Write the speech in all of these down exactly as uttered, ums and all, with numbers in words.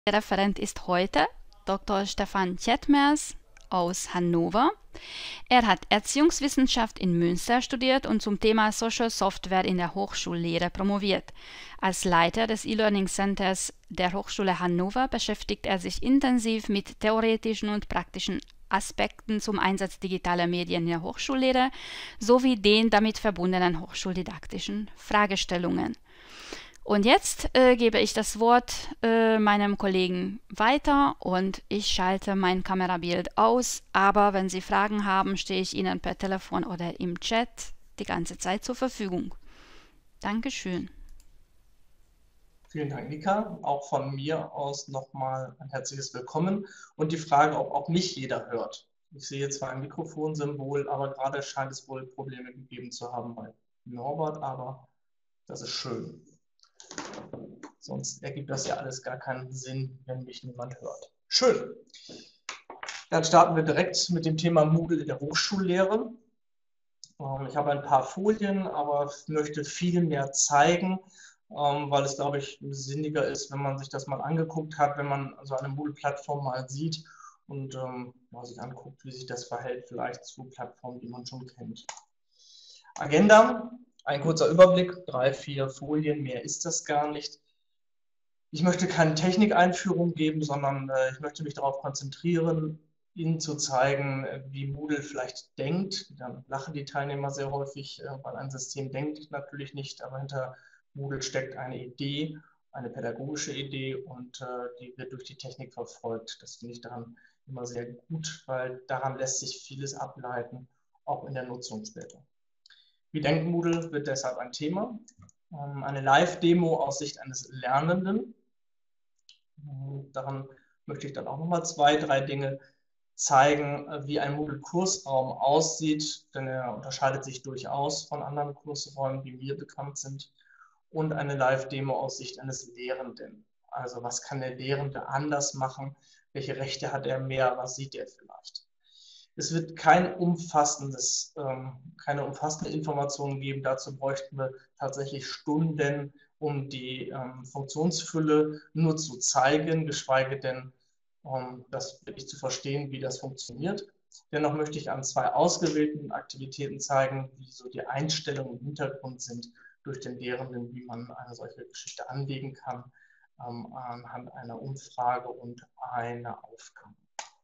Der Referent ist heute Doktor Stefan Tjetmers aus Hannover. Er hat Erziehungswissenschaft in Münster studiert und zum Thema Social Software in der Hochschullehre promoviert. Als Leiter des E-Learning Centers der Hochschule Hannover beschäftigt er sich intensiv mit theoretischen und praktischen Aspekten zum Einsatz digitaler Medien in der Hochschullehre sowie den damit verbundenen hochschuldidaktischen Fragestellungen. Und jetzt äh, gebe ich das Wort äh, meinem Kollegen weiter und ich schalte mein Kamerabild aus, aber wenn Sie Fragen haben, stehe ich Ihnen per Telefon oder im Chat die ganze Zeit zur Verfügung. Dankeschön. Vielen Dank, Nika. Auch von mir aus nochmal ein herzliches Willkommen und die Frage, ob auch mich jeder hört. Ich sehe zwar ein Mikrofonsymbol, aber gerade scheint es wohl Probleme gegeben zu haben bei Norbert, aber das ist schön. Sonst ergibt das ja alles gar keinen Sinn, wenn mich niemand hört. Schön. Dann starten wir direkt mit dem Thema Moodle in der Hochschullehre. Ich habe ein paar Folien, aber möchte viel mehr zeigen, weil es, glaube ich, sinniger ist, wenn man sich das mal angeguckt hat, wenn man so eine Moodle-Plattform mal sieht und ähm, sich anguckt, wie sich das verhält, vielleicht zu Plattformen, die man schon kennt. Agenda, ein kurzer Überblick, drei, vier Folien, mehr ist das gar nicht. Ich möchte keine Technikeinführung geben, sondern äh, ich möchte mich darauf konzentrieren, Ihnen zu zeigen, wie Moodle vielleicht denkt. Dann lachen die Teilnehmer sehr häufig, äh, weil ein System denkt natürlich nicht, aber hinter Moodle steckt eine Idee, eine pädagogische Idee und äh, die wird durch die Technik verfolgt. Das finde ich daran immer sehr gut, weil daran lässt sich vieles ableiten, auch in der Nutzung später. Wie denkt Moodle wird deshalb ein Thema. Ähm, eine Live-Demo aus Sicht eines Lernenden. Daran möchte ich dann auch nochmal zwei, drei Dinge zeigen, wie ein Moodle-Kursraum aussieht, denn er unterscheidet sich durchaus von anderen Kursräumen, die mir bekannt sind, und eine Live-Demo aus Sicht eines Lehrenden. Also was kann der Lehrende anders machen, welche Rechte hat er mehr, was sieht er vielleicht. Es wird kein umfassendes, ähm, keine umfassende Informationen geben, dazu bräuchten wir tatsächlich Stunden, um die ähm, Funktionsfülle nur zu zeigen, geschweige denn um das wirklich zu verstehen, wie das funktioniert. Dennoch möchte ich an zwei ausgewählten Aktivitäten zeigen, wie so die Einstellungen im Hintergrund sind durch den Lehrenden, wie man eine solche Geschichte anlegen kann, ähm, anhand einer Umfrage und einer Aufgabe.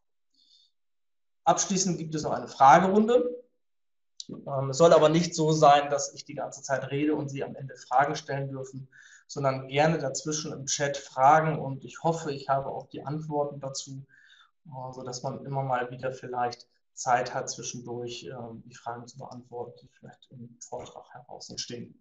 Abschließend gibt es noch eine Fragerunde. Ähm, es soll aber nicht so sein, dass ich die ganze Zeit rede und Sie am Ende Fragen stellen dürfen, sondern gerne dazwischen im Chat fragen und ich hoffe, ich habe auch die Antworten dazu, sodass man immer mal wieder vielleicht Zeit hat, zwischendurch äh, die Fragen zu beantworten, die vielleicht im Vortrag heraus entstehen.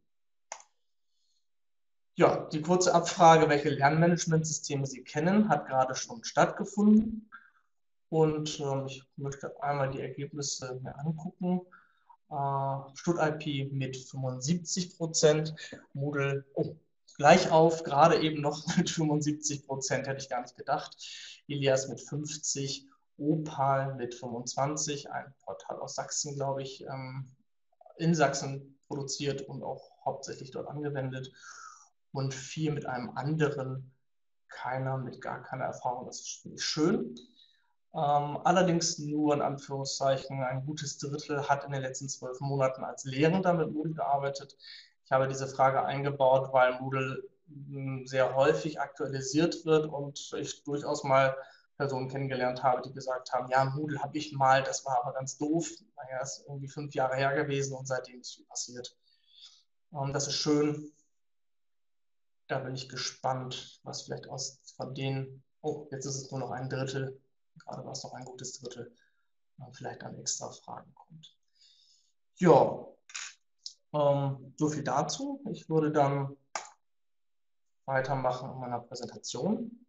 Ja, die kurze Abfrage, welche Lernmanagementsysteme Sie kennen, hat gerade schon stattgefunden. Und äh, ich möchte einmal die Ergebnisse mir angucken. Äh, StudIP mit fünfundsiebzig Prozent, Moodle oh, gleich auf, gerade eben noch mit fünfundsiebzig Prozent, hätte ich gar nicht gedacht. Ilias mit fünfzig, Opal mit fünfundzwanzig, ein Portal aus Sachsen, glaube ich, ähm, in Sachsen produziert und auch hauptsächlich dort angewendet. Und vier mit einem anderen, keiner mit gar keiner Erfahrung, das finde ich schön. Ähm, allerdings nur in Anführungszeichen ein gutes Drittel hat in den letzten zwölf Monaten als Lehrender mit Moodle gearbeitet. Ich habe diese Frage eingebaut, weil Moodle sehr häufig aktualisiert wird und ich durchaus mal Personen kennengelernt habe, die gesagt haben, ja, Moodle habe ich mal, das war aber ganz doof. Naja, ist irgendwie fünf Jahre her gewesen und seitdem ist viel passiert. Ähm, das ist schön. Da bin ich gespannt, was vielleicht aus von denen, oh, jetzt ist es nur noch ein Drittel, gerade war es noch ein gutes Drittel, vielleicht an extra Fragen kommt. Ja, ähm, so viel dazu. Ich würde dann weitermachen in meiner Präsentation.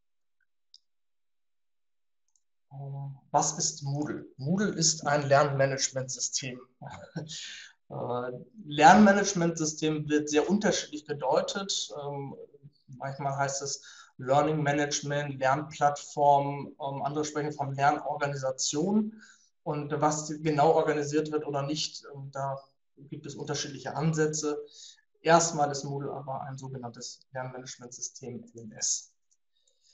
Ähm, was ist Moodle? Moodle ist ein Lernmanagementsystem. äh, Lernmanagementsystem wird sehr unterschiedlich gedeutet. Ähm, manchmal heißt es Learning Management, Lernplattform, ähm, andere sprechen von Lernorganisation. Und was genau organisiert wird oder nicht, ähm, da gibt es unterschiedliche Ansätze. Erstmal ist Moodle aber ein sogenanntes Lernmanagementsystem, L M S.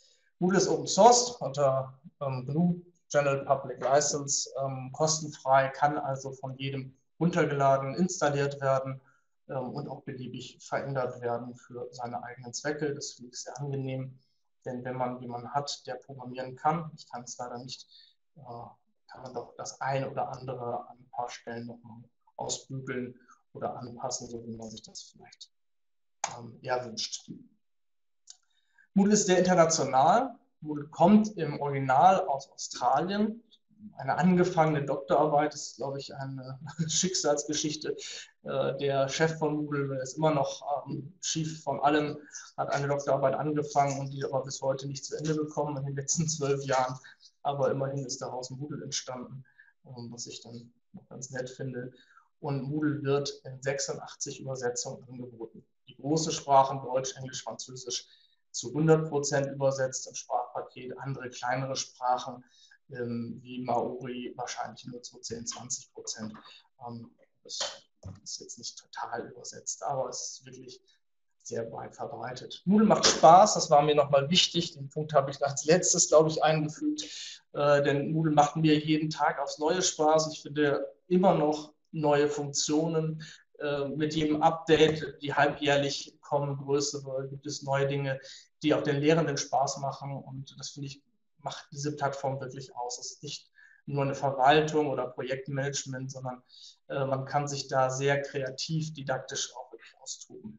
Moodle ist Open Source unter ähm, G N U General Public License, ähm, kostenfrei, kann also von jedem runtergeladen, installiert werden ähm, und auch beliebig verändert werden für seine eigenen Zwecke. Das finde ich sehr angenehm, denn wenn man jemanden hat, der programmieren kann, ich kann es leider nicht, äh, kann man doch das ein oder andere an ein paar Stellen nochmal ausbügeln oder anpassen, so wie man sich das vielleicht ähm, eher wünscht. Moodle ist sehr international. Moodle kommt im Original aus Australien. Eine angefangene Doktorarbeit ist, glaube ich, eine Schicksalsgeschichte. Der Chef von Moodle ist immer noch ähm, Chief von allem, hat eine Doktorarbeit angefangen und die aber bis heute nicht zu Ende bekommen in den letzten zwölf Jahren. Aber immerhin ist daraus Moodle entstanden, ähm, was ich dann noch ganz nett finde. Und Moodle wird in sechsundachtzig Übersetzungen angeboten. Die große Sprachen, Deutsch, Englisch, Französisch, zu hundert Prozent übersetzt im Sprachpaket, andere kleinere Sprachen ähm, wie Maori wahrscheinlich nur zu zehn, zwanzig Prozent. Ähm, das ist jetzt nicht total übersetzt, aber es ist wirklich sehr weit verbreitet. Moodle macht Spaß, das war mir nochmal wichtig, den Punkt habe ich als letztes, glaube ich, eingefügt, äh, denn Moodle macht mir jeden Tag aufs Neue Spaß. Ich finde immer noch neue Funktionen, mit jedem Update, die halbjährlich kommen, größere, gibt es neue Dinge, die auch den Lehrenden Spaß machen. Und das, finde ich, macht diese Plattform wirklich aus. Es ist nicht nur eine Verwaltung oder Projektmanagement, sondern äh, man kann sich da sehr kreativ, didaktisch auch wirklich austoben.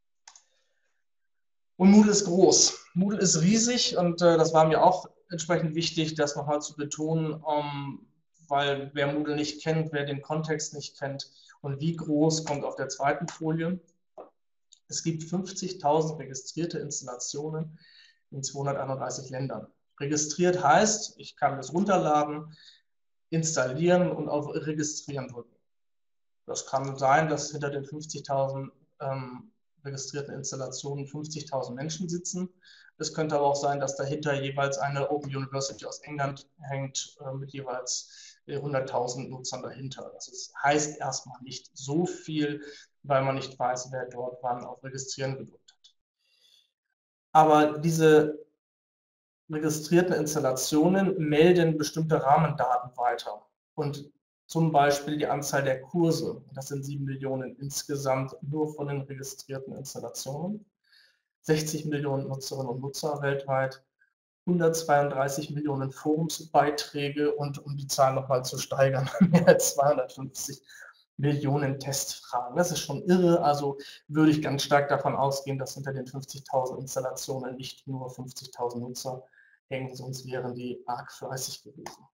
Und Moodle ist groß. Moodle ist riesig und äh, das war mir auch entsprechend wichtig, das nochmal zu betonen, ähm, weil wer Moodle nicht kennt, wer den Kontext nicht kennt, und wie groß kommt auf der zweiten Folie. Es gibt fünfzigtausend registrierte Installationen in zweihunderteinunddreißig Ländern. Registriert heißt, ich kann es runterladen, installieren und auf Registrieren drücken. Das kann sein, dass hinter den fünfzigtausend ähm, registrierten Installationen fünfzigtausend Menschen sitzen. Es könnte aber auch sein, dass dahinter jeweils eine Open University aus England hängt, äh, mit jeweils hunderttausend Nutzern dahinter. Das ist, heißt erstmal nicht so viel, weil man nicht weiß, wer dort wann auf Registrieren gedrückt hat. Aber diese registrierten Installationen melden bestimmte Rahmendaten weiter und zum Beispiel die Anzahl der Kurse. Das sind sieben Millionen insgesamt nur von den registrierten Installationen. sechzig Millionen Nutzerinnen und Nutzer weltweit, hundertzweiunddreißig Millionen Forumsbeiträge und um die Zahl nochmal zu steigern, mehr als zweihundertfünfzig Millionen Testfragen. Das ist schon irre, also würde ich ganz stark davon ausgehen, dass hinter den fünfzigtausend Installationen nicht nur fünfzigtausend Nutzer hängen, sonst wären die arg fleißig gewesen.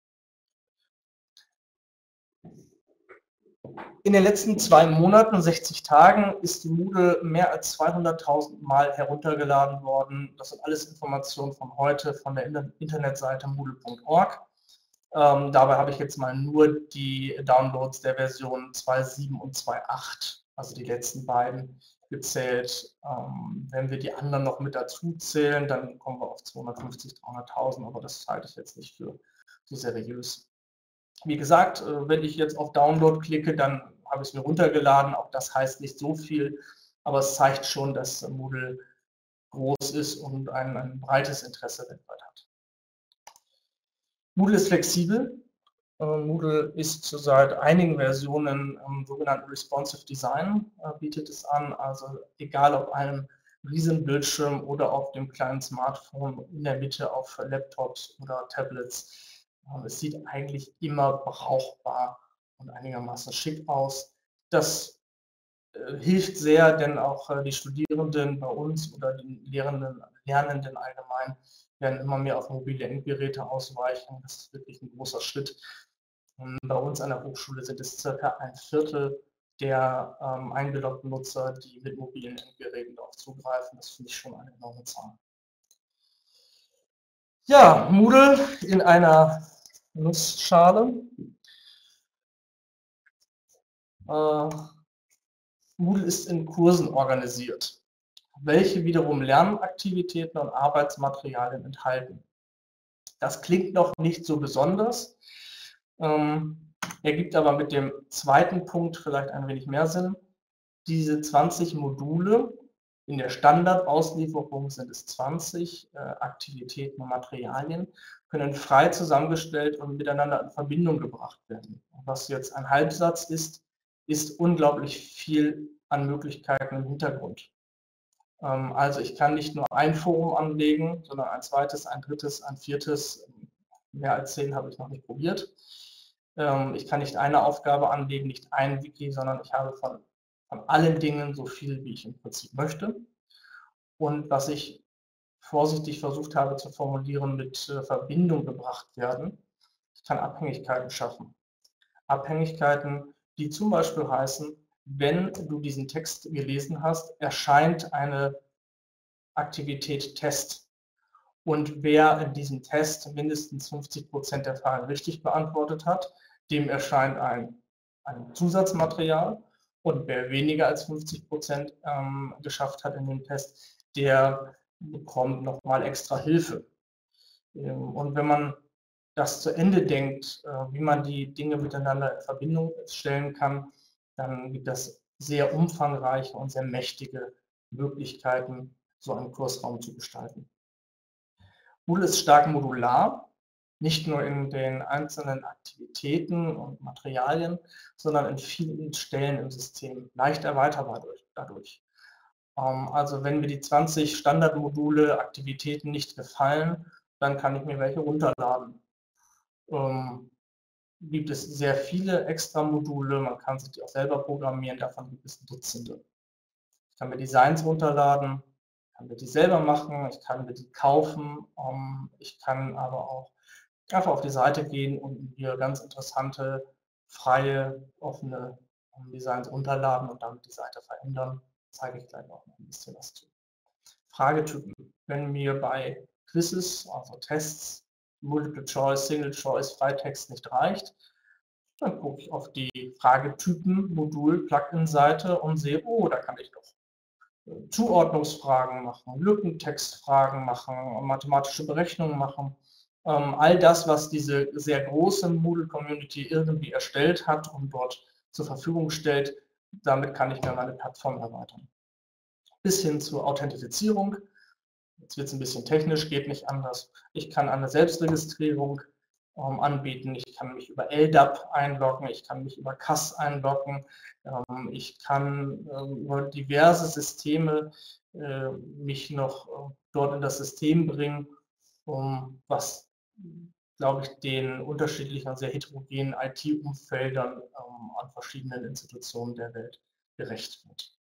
In den letzten zwei Monaten, sechzig Tagen, ist Moodle mehr als zweihunderttausend Mal heruntergeladen worden. Das sind alles Informationen von heute von der Internetseite moodle punkt org. Ähm, dabei habe ich jetzt mal nur die Downloads der Version zwei Punkt sieben und zwei Punkt acht, also die letzten beiden, gezählt. Ähm, wenn wir die anderen noch mit dazu zählen, dann kommen wir auf zweihundertfünfzig, dreihunderttausend, aber das halte ich jetzt nicht für so seriös. Wie gesagt, wenn ich jetzt auf Download klicke, dann habe ich es mir runtergeladen. Auch das heißt nicht so viel, aber es zeigt schon, dass Moodle groß ist und ein, ein breites Interesse weltweit hat. Moodle ist flexibel. Moodle ist seit einigen Versionen im sogenannten Responsive Design, bietet es an. Also egal auf einem riesen Bildschirm oder auf dem kleinen Smartphone, in der Mitte auf Laptops oder Tablets. Es sieht eigentlich immer brauchbar und einigermaßen schick aus. Das äh, hilft sehr, denn auch äh, die Studierenden bei uns oder die Lehrenden, Lernenden allgemein werden immer mehr auf mobile Endgeräte ausweichen. Das ist wirklich ein großer Schritt. Und bei uns an der Hochschule sind es circa ein Viertel der ähm, eingeloggten Nutzer, die mit mobilen Endgeräten darauf zugreifen. Das finde ich schon eine enorme Zahl. Ja, Moodle in einer Nussschale. Äh, Moodle ist in Kursen organisiert, welche wiederum Lernaktivitäten und Arbeitsmaterialien enthalten. Das klingt noch nicht so besonders, ähm, ergibt aber mit dem zweiten Punkt vielleicht ein wenig mehr Sinn. Diese zwanzig Module In der Standardauslieferung sind es zwanzig äh, Aktivitäten und Materialien, können frei zusammengestellt und miteinander in Verbindung gebracht werden. Was jetzt ein Halbsatz ist, ist unglaublich viel an Möglichkeiten im Hintergrund. Ähm, also ich kann nicht nur ein Forum anlegen, sondern ein zweites, ein drittes, ein viertes, mehr als zehn habe ich noch nicht probiert. Ähm, ich kann nicht eine Aufgabe anlegen, nicht ein Wiki, sondern ich habe von, von allen Dingen so viel, wie ich im Prinzip möchte. Und was ich vorsichtig versucht habe zu formulieren, mit äh, Verbindung gebracht werden. Ich kann Abhängigkeiten schaffen. Abhängigkeiten, die zum Beispiel heißen, wenn du diesen Text gelesen hast, erscheint eine Aktivität Test. Und wer in diesem Test mindestens fünfzig Prozent der Fragen richtig beantwortet hat, dem erscheint ein, ein Zusatzmaterial. Und wer weniger als fünfzig Prozent ähm, geschafft hat in dem Test, der bekommt nochmal extra Hilfe. Und wenn man das zu Ende denkt, wie man die Dinge miteinander in Verbindung stellen kann, dann gibt es sehr umfangreiche und sehr mächtige Möglichkeiten, so einen Kursraum zu gestalten. Moodle ist stark modular, nicht nur in den einzelnen Aktivitäten und Materialien, sondern in vielen Stellen im System, leicht erweiterbar dadurch. Also wenn mir die zwanzig Standardmodule, Aktivitäten nicht gefallen, dann kann ich mir welche runterladen. Ähm, gibt es sehr viele extra Module, man kann sich die auch selber programmieren, davon gibt es Dutzende. Ich kann mir Designs runterladen, kann mir die selber machen, ich kann mir die kaufen, ähm, ich kann aber auch einfach auf die Seite gehen und mir ganz interessante, freie, offene Designs runterladen und damit die Seite verändern. Zeige ich gleich auch noch ein bisschen was zu. Fragetypen. Wenn mir bei Quizzes, also Tests, Multiple Choice, Single Choice, Freitext nicht reicht, dann gucke ich auf die Fragetypen, Modul, Plugin-Seite und sehe, oh, da kann ich doch Zuordnungsfragen machen, Lückentextfragen machen, mathematische Berechnungen machen. Ähm, all das, was diese sehr große Moodle-Community irgendwie erstellt hat und dort zur Verfügung stellt, damit kann ich mir meine Plattform erweitern. Bis hin zur Authentifizierung. Jetzt wird es ein bisschen technisch, geht nicht anders. Ich kann eine Selbstregistrierung ähm, anbieten. Ich kann mich über L D A P einloggen. Ich kann mich über C A S einloggen. Ähm, ich kann äh, über diverse Systeme äh, mich noch äh, dort in das System bringen, um, was, glaube ich, den unterschiedlichen, sehr heterogenen I T-Umfeldern ähm, an verschiedenen Institutionen der Welt gerecht wird.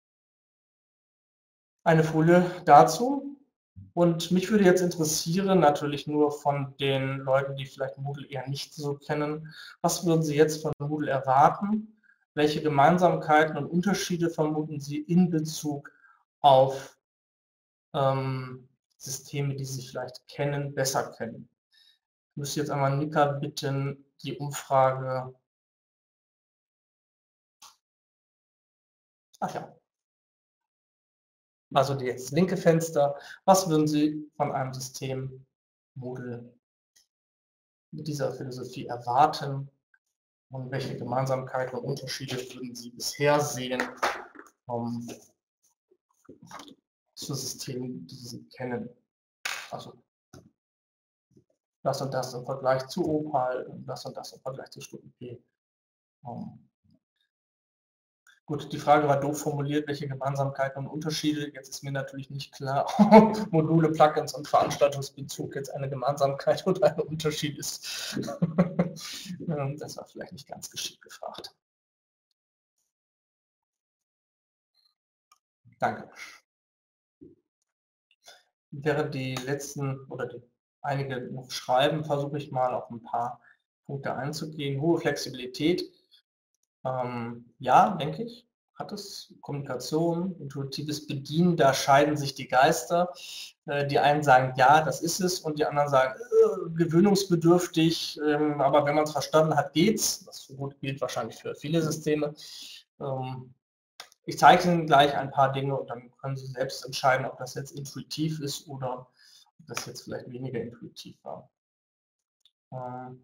Eine Folie dazu. Und mich würde jetzt interessieren, natürlich nur von den Leuten, die vielleicht Moodle eher nicht so kennen, was würden Sie jetzt von Moodle erwarten? Welche Gemeinsamkeiten und Unterschiede vermuten Sie in Bezug auf ähm, Systeme, die Sie vielleicht kennen, besser kennen? Ich müsste jetzt einmal Nika bitten, die Umfrage. Ach ja. Also das linke Fenster. Was würden Sie von einem System Moodle mit dieser Philosophie erwarten? Und welche Gemeinsamkeiten und Unterschiede würden Sie bisher sehen um, zu Systemen, die Sie kennen? Also das und das im Vergleich zu Opal, das und das im Vergleich zu StudenP. Um, Gut, die Frage war doof formuliert, welche Gemeinsamkeiten und Unterschiede. Jetzt ist mir natürlich nicht klar, ob Module, Plugins und Veranstaltungsbezug jetzt eine Gemeinsamkeit oder ein Unterschied ist. Das war vielleicht nicht ganz geschickt gefragt. Danke. Während die letzten oder die, einige noch schreiben, versuche ich mal auf ein paar Punkte einzugehen. Hohe Flexibilität. Ähm, ja, denke ich. Hat es Kommunikation, intuitives Bedienen, da scheiden sich die Geister. Äh, die einen sagen, ja, das ist es, und die anderen sagen, äh, gewöhnungsbedürftig, ähm, aber wenn man es verstanden hat, geht's. Das so gut gilt wahrscheinlich für viele Systeme. Ähm, ich zeige Ihnen gleich ein paar Dinge und dann können Sie selbst entscheiden, ob das jetzt intuitiv ist oder ob das jetzt vielleicht weniger intuitiv war. Ähm,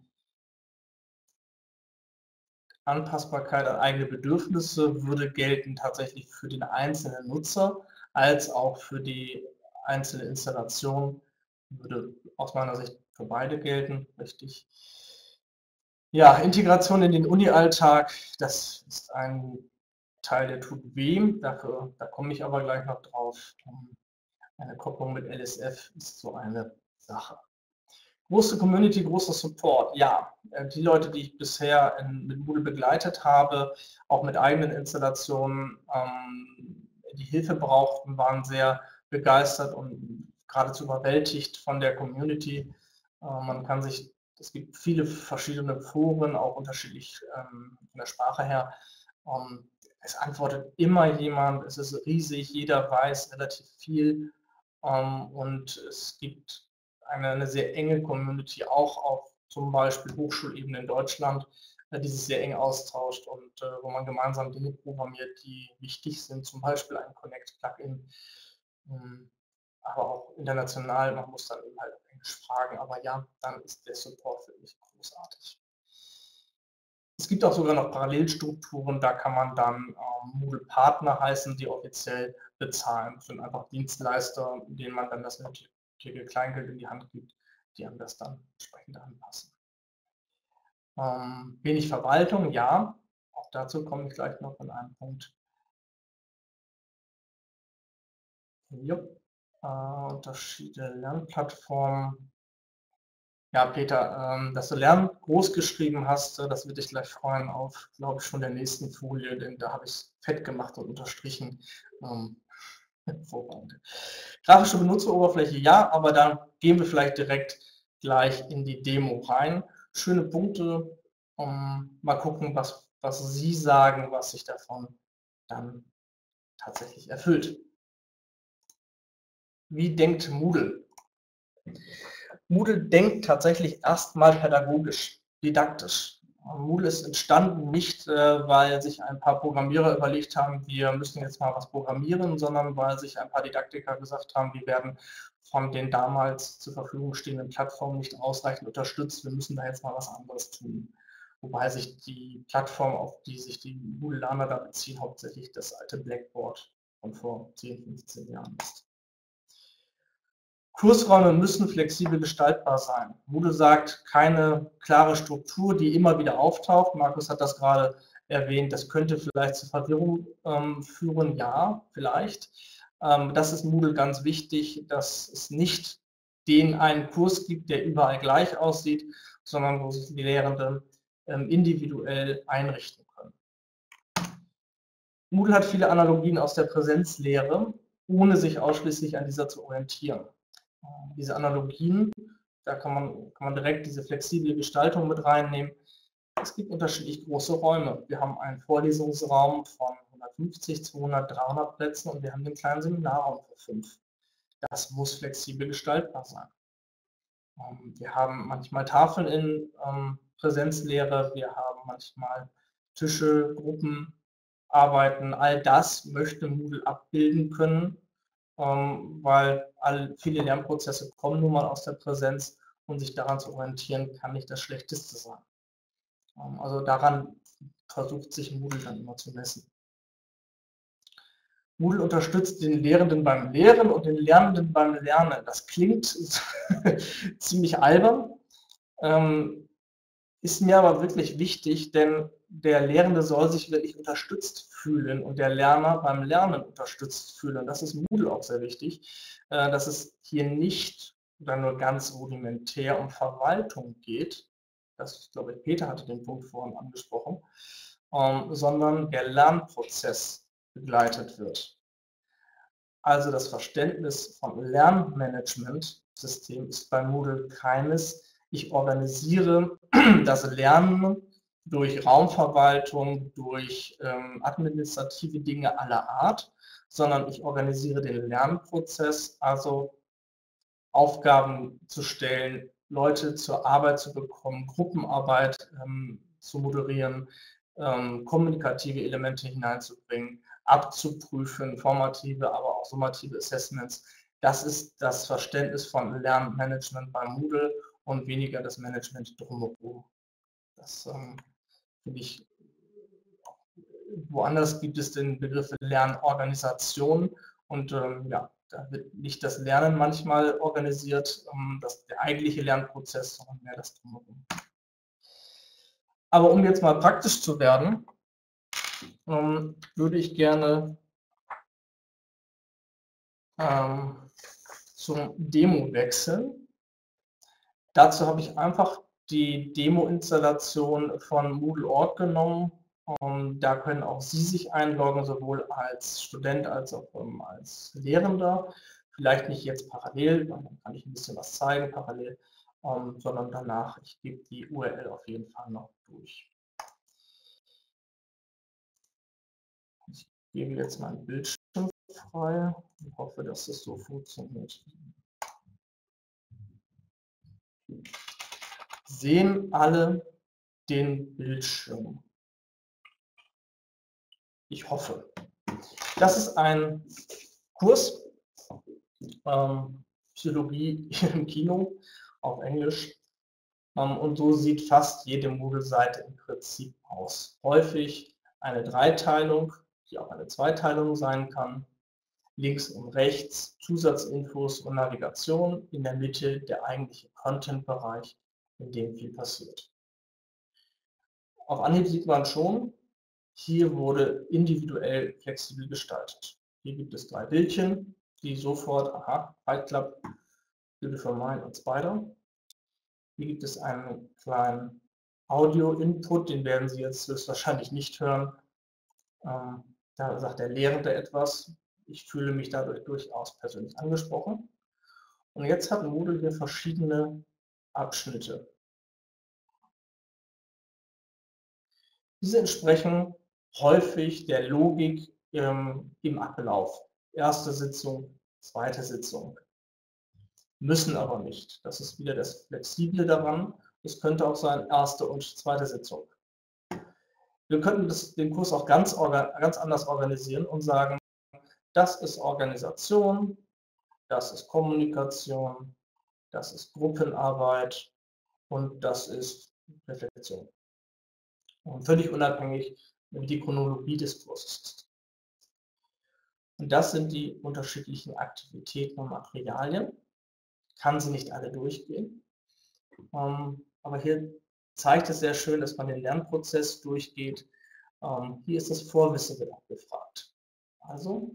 Anpassbarkeit an eigene Bedürfnisse würde gelten tatsächlich für den einzelnen Nutzer. als auch für die einzelne Installation. Würde aus meiner Sicht für beide gelten, richtig. Ja, Integration in den Uni-Alltag, das ist ein Teil, der tut weh. Dafür, da komme ich aber gleich noch drauf. Eine Kopplung mit L S F ist so eine Sache. Große Community, großer Support, ja. Die Leute, die ich bisher in, mit Moodle begleitet habe, auch mit eigenen Installationen, ähm, die Hilfe brauchten, waren sehr begeistert und geradezu überwältigt von der Community. Äh, man kann sich, es gibt viele verschiedene Foren, auch unterschiedlich ähm, von der Sprache her. Ähm, es antwortet immer jemand, es ist riesig, jeder weiß relativ viel ähm, und es gibt eine, eine sehr enge Community, auch auf zum Beispiel Hochschulebene in Deutschland, äh, die sich sehr eng austauscht und äh, wo man gemeinsam Dinge programmiert, die wichtig sind, zum Beispiel ein Connect-Plugin, ähm, aber auch international, man muss dann eben halt auf Englisch fragen, aber ja, dann ist der Support wirklich großartig. Es gibt auch sogar noch Parallelstrukturen, da kann man dann ähm, Moodle-Partner heißen, die offiziell bezahlen. Das sind einfach Dienstleister, denen man dann das nötige Kleingeld in die Hand gibt, die einem das dann entsprechend anpassen. Ähm, wenig Verwaltung, ja, auch dazu komme ich gleich noch in einem Punkt. Jupp. Äh, Unterschiede Lernplattformen. Ja, Peter, ähm, dass du Lernen groß geschrieben hast, äh, das wird dich gleich freuen auf, glaube ich, schon der nächsten Folie, denn da habe ich es fett gemacht und unterstrichen. Ähm, hervorragend. Grafische Benutzeroberfläche, ja, aber dann gehen wir vielleicht direkt gleich in die Demo rein. Schöne Punkte, um, mal gucken, was, was Sie sagen, was sich davon dann tatsächlich erfüllt. Wie denkt Moodle? Moodle denkt tatsächlich erstmal pädagogisch, didaktisch. Moodle ist entstanden nicht, weil sich ein paar Programmierer überlegt haben, wir müssen jetzt mal was programmieren, sondern weil sich ein paar Didaktiker gesagt haben, wir werden von den damals zur Verfügung stehenden Plattformen nicht ausreichend unterstützt, wir müssen da jetzt mal was anderes tun. Wobei sich die Plattform, auf die sich die Moodle-Lerner da beziehen, hauptsächlich das alte Blackboard von vor zehn, fünfzehn Jahren ist. Kursräume müssen flexibel gestaltbar sein. Moodle sagt, keine klare Struktur, die immer wieder auftaucht. Markus hat das gerade erwähnt, das könnte vielleicht zu Verwirrung ähm, führen. Ja, vielleicht. Ähm, das ist Moodle ganz wichtig, dass es nicht den einen Kurs gibt, der überall gleich aussieht, sondern wo sich die Lehrenden ähm, individuell einrichten können. Moodle hat viele Analogien aus der Präsenzlehre, ohne sich ausschließlich an dieser zu orientieren. Diese Analogien, da kann man, kann man direkt diese flexible Gestaltung mit reinnehmen. Es gibt unterschiedlich große Räume. Wir haben einen Vorlesungsraum von hundertfünfzig, zweihundert, dreihundert Plätzen und wir haben den kleinen Seminarraum für fünf. Das muss flexibel gestaltbar sein. Wir haben manchmal Tafeln in ähm, Präsenzlehre, wir haben manchmal Tische, Gruppen, Arbeiten. All das möchte Moodle abbilden können, ähm, weil all, viele Lernprozesse kommen nun mal aus der Präsenz und sich daran zu orientieren, kann nicht das Schlechteste sein. Ähm, also daran versucht sich Moodle dann immer zu messen. Moodle unterstützt den Lehrenden beim Lehren und den Lernenden beim Lernen. Das klingt ziemlich albern, ähm, ist mir aber wirklich wichtig, denn der Lehrende soll sich wirklich unterstützt fühlen und der Lerner beim Lernen unterstützt fühlen. Das ist Moodle auch sehr wichtig, äh, dass es hier nicht oder nur ganz rudimentär um Verwaltung geht. Das, glaube ich, Peter hatte den Punkt vorhin angesprochen, ähm, sondern der Lernprozess begleitet wird. Also das Verständnis von Lernmanagementsystem ist bei Moodle keines, ich organisiere das Lernen durch Raumverwaltung, durch ähm, administrative Dinge aller Art, sondern ich organisiere den Lernprozess, also Aufgaben zu stellen, Leute zur Arbeit zu bekommen, Gruppenarbeit ähm, zu moderieren, ähm, kommunikative Elemente hineinzubringen, abzuprüfen, formative, aber auch summative Assessments. Das ist das Verständnis von Lernmanagement bei Moodle und weniger das Management drumherum. Das ähm, finde ich, woanders gibt es den Begriff Lernorganisation Und ähm, ja, da wird nicht das Lernen manchmal organisiert, ähm, das, der eigentliche Lernprozess, sondern mehr das Drumherum. Aber um jetzt mal praktisch zu werden, ähm, würde ich gerne ähm, zum Demo wechseln. Dazu habe ich einfach die Demo-Installation von Moodle Punkt org genommen. Um, da können auch Sie sich einloggen, sowohl als Student als auch um, als Lehrender. Vielleicht nicht jetzt parallel, dann kann ich ein bisschen was zeigen parallel, um, sondern danach. Ich gebe die U R L auf jeden Fall noch durch. Ich gebe jetzt meinen Bildschirm frei und hoffe, dass es so funktioniert. Sehen alle den Bildschirm? Ich hoffe. Das ist ein Kurs, ähm, Psychologie im Kino auf Englisch. Ähm, und so sieht fast jede Moodle-Seite im Prinzip aus. Häufig eine Dreiteilung, die auch eine Zweiteilung sein kann. Links und rechts Zusatzinfos und Navigation, in der Mitte der eigentliche Content-Bereich, in dem viel passiert. Auf Anhieb sieht man schon, hier wurde individuell flexibel gestaltet. Hier gibt es drei Bildchen, die sofort, aha, Fight Club, Beautiful Mind und Spider. Hier gibt es einen kleinen Audio-Input, den werden Sie jetzt höchstwahrscheinlich nicht hören. Ähm, da sagt der Lehrende etwas. Ich fühle mich dadurch durchaus persönlich angesprochen. Und jetzt hat Moodle hier verschiedene Abschnitte. Diese entsprechen häufig der Logik ähm, im Ablauf. Erste Sitzung, zweite Sitzung. Müssen aber nicht. Das ist wieder das Flexible daran. Es könnte auch sein, erste und zweite Sitzung. Wir könnten das, den Kurs auch ganz, ganz anders organisieren und sagen, das ist Organisation, das ist Kommunikation, das ist Gruppenarbeit und das ist Reflexion. Und völlig unabhängig, wie die Chronologie des Kurses ist. Und das sind die unterschiedlichen Aktivitäten und Materialien. Ich kann sie nicht alle durchgehen. Aber hier zeigt es sehr schön, dass man den Lernprozess durchgeht. Hier ist das Vorwissen wird abgefragt. Also,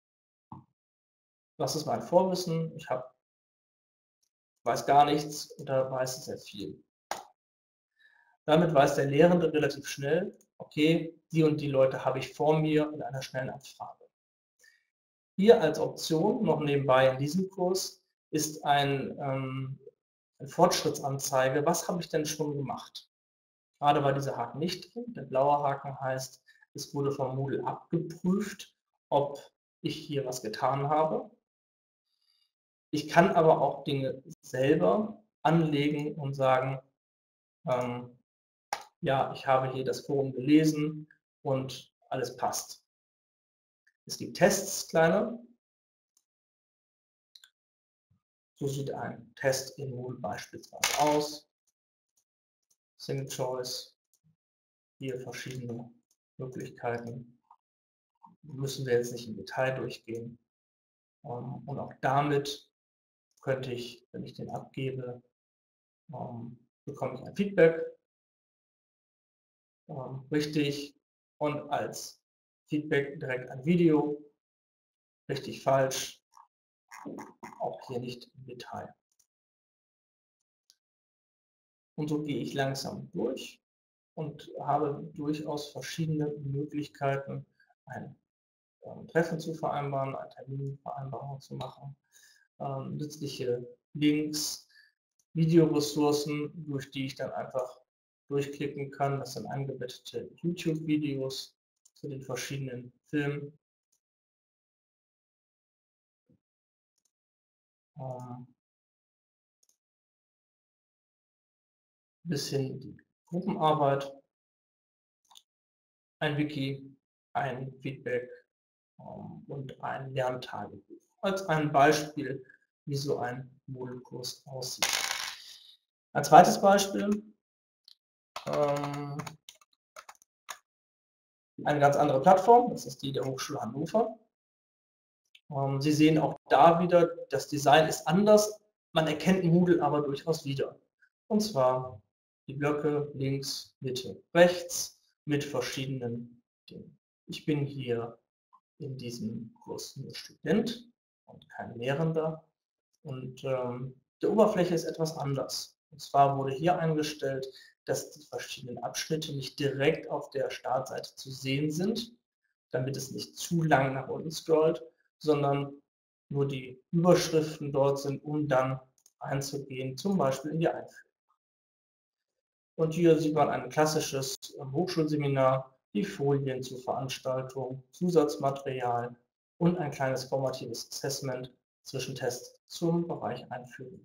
was ist mein Vorwissen? Ich habe, weiß gar nichts oder weiß sehr viel. Damit weiß der Lehrende relativ schnell, okay, die und die Leute habe ich vor mir in einer schnellen Abfrage. Hier als Option noch nebenbei in diesem Kurs ist ein, ähm, eine Fortschrittsanzeige. Was habe ich denn schon gemacht? Gerade war dieser Haken nicht drin. Der blaue Haken heißt, es wurde vom Moodle abgeprüft, ob ich hier was getan habe. Ich kann aber auch Dinge selber anlegen und sagen, ähm, ja, ich habe hier das Forum gelesen und alles passt. Es gibt Tests, kleine. So sieht ein Test in Moodle beispielsweise aus. Single Choice. Hier verschiedene Möglichkeiten. Müssen wir jetzt nicht im Detail durchgehen. Und auch damit könnte ich, wenn ich den abgebe, bekomme ich ein Feedback. Richtig. Und als Feedback direkt ein Video. Richtig, falsch. Auch hier nicht im Detail. Und so gehe ich langsam durch und habe durchaus verschiedene Möglichkeiten, ein ähm, Treffen zu vereinbaren, eine Terminvereinbarung zu machen, ähm, nützliche Links, Videoressourcen, durch die ich dann einfach durchklicken kann. Das sind eingebettete YouTube-Videos zu den verschiedenen Filmen. Ähm, bis hin die Gruppenarbeit, ein Wiki, ein Feedback ähm, und ein Lerntagebuch. Als ein Beispiel, wie so ein Moodle-Kurs aussieht. Ein zweites Beispiel, ähm, eine ganz andere Plattform, das ist die der Hochschule Hannover. Ähm, Sie sehen auch da wieder, das Design ist anders, man erkennt Moodle aber durchaus wieder. Und zwar die Blöcke links, Mitte, rechts mit verschiedenen Dingen. Ich bin hier in diesem Kurs nur Student und kein Lehrender. Und ähm, die Oberfläche ist etwas anders. Und zwar wurde hier eingestellt, dass die verschiedenen Abschnitte nicht direkt auf der Startseite zu sehen sind, damit es nicht zu lang nach unten scrollt, sondern nur die Überschriften dort sind, um dann einzugehen, zum Beispiel in die Einführung. Und hier sieht man ein klassisches Hochschulseminar, die Folien zur Veranstaltung, Zusatzmaterial und ein kleines formatives Assessment, Zwischentest zum Bereich Einführung.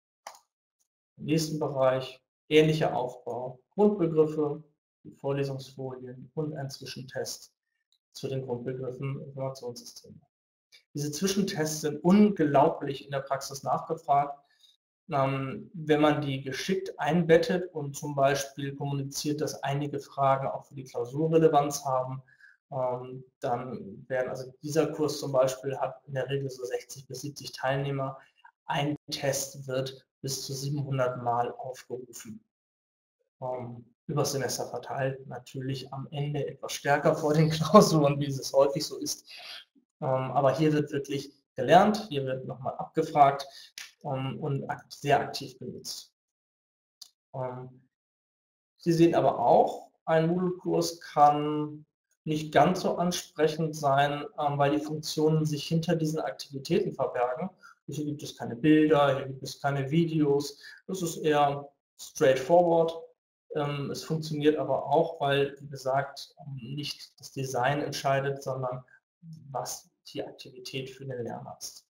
Im nächsten Bereich ähnlicher Aufbau, Grundbegriffe, die Vorlesungsfolien und ein Zwischentest zu den Grundbegriffen Informationssysteme. Diese Zwischentests sind unglaublich in der Praxis nachgefragt. Ähm, wenn man die geschickt einbettet und zum Beispiel kommuniziert, dass einige Fragen auch für die Klausur Relevanz haben, ähm, dann werden, also dieser Kurs zum Beispiel hat in der Regel so sechzig bis siebzig Teilnehmer. Ein Test wird bis zu siebenhundert Mal aufgerufen. Ähm, über das Semester verteilt, natürlich am Ende etwas stärker vor den Klausuren, wie es häufig so ist. Ähm, aber hier wird wirklich gelernt, hier wird nochmal abgefragt ähm, und sehr aktiv benutzt. Ähm, Sie sehen aber auch, ein Moodle-Kurs kann nicht ganz so ansprechend sein, ähm, weil die Funktionen sich hinter diesen Aktivitäten verbergen. Hier gibt es keine Bilder, hier gibt es keine Videos. Das ist eher straightforward. Ähm, es funktioniert aber auch, weil, wie gesagt, nicht das Design entscheidet, sondern was die Aktivität für den Lerner ist.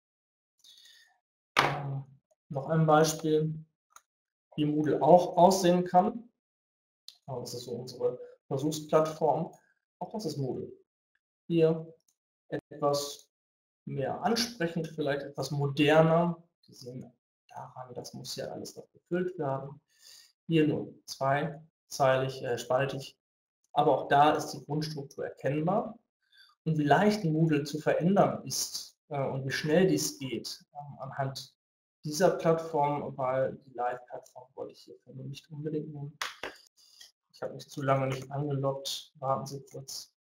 Ähm, noch ein Beispiel, wie Moodle auch aussehen kann. Das ist so unsere Versuchsplattform. Auch das ist Moodle. Hier etwas mehr ansprechend, vielleicht etwas moderner. Sie sehen daran, das muss ja alles noch gefüllt werden. Hier nur zweizeilig, äh, spaltig. Aber auch da ist die Grundstruktur erkennbar. Und wie leicht Moodle zu verändern ist äh, und wie schnell dies geht, äh, anhand dieser Plattform, weil die Live-Plattform wollte ich hierfür nur nicht unbedingt nehmen. Ich habe mich zu lange nicht angeloggt. Warten Sie kurz.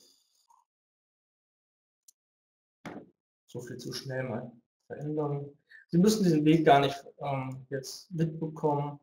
So viel zu schnell mal verändern. Sie müssen diesen Weg gar nicht ähm, jetzt mitbekommen,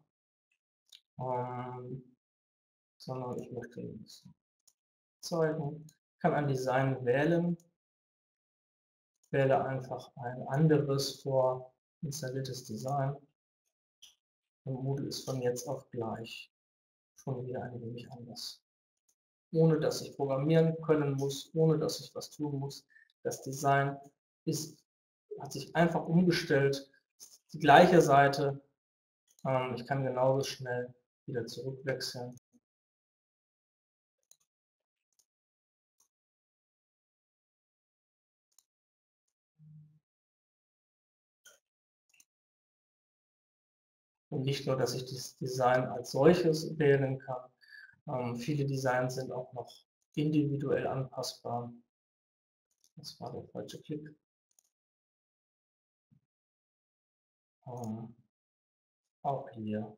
ähm, sondern ich möchte Ihnen das zeigen. Ich kann ein Design wählen. Ich wähle einfach ein anderes vorinstalliertes Design. Und Moodle ist von jetzt auf gleich schon wieder ein wenig anders. Ohne dass ich programmieren können muss, ohne dass ich was tun muss. Das Design ist, hat sich einfach umgestellt. Die gleiche Seite. Ähm, ich kann genauso schnell wieder zurückwechseln. Und nicht nur, dass ich das Design als solches wählen kann. Ähm, viele Designs sind auch noch individuell anpassbar. Das war der falsche Klick. Ähm, auch hier.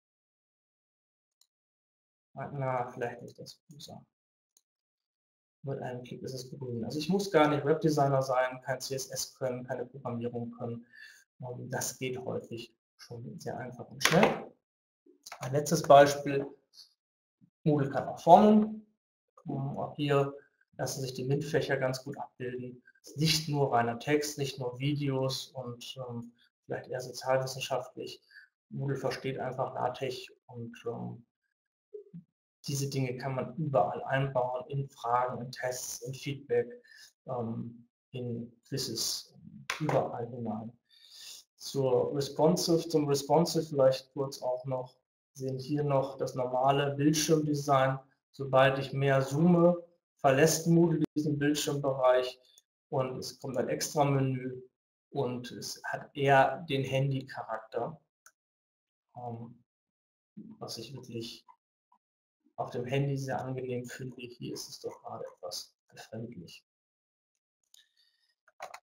Na, vielleicht nicht das User. Mit einem Klick ist es grün. Also ich muss gar nicht Webdesigner sein, kein C S S können, keine Programmierung können. Ähm, das geht häufig schon sehr einfach und schnell. Ein letztes Beispiel. Moodle kann auch Formeln. Auch hier lassen sich die MINT-Fächer ganz gut abbilden. Nicht nur reiner Text, nicht nur Videos und ähm, vielleicht eher sozialwissenschaftlich. Moodle versteht einfach LaTeX und ähm, diese Dinge kann man überall einbauen, in Fragen, in Tests, in Feedback, ähm, in Quizzes, überall hinein. Zur Responsive, zum Responsive vielleicht kurz auch noch, sehen hier noch das normale Bildschirmdesign. Sobald ich mehr zoome, verlässt Moodle diesen Bildschirmbereich und es kommt ein Extra-Menü und es hat eher den Handy-Charakter, ähm, was ich wirklich auf dem Handy sehr angenehm finde. Hier ist es doch gerade etwas befremdlich.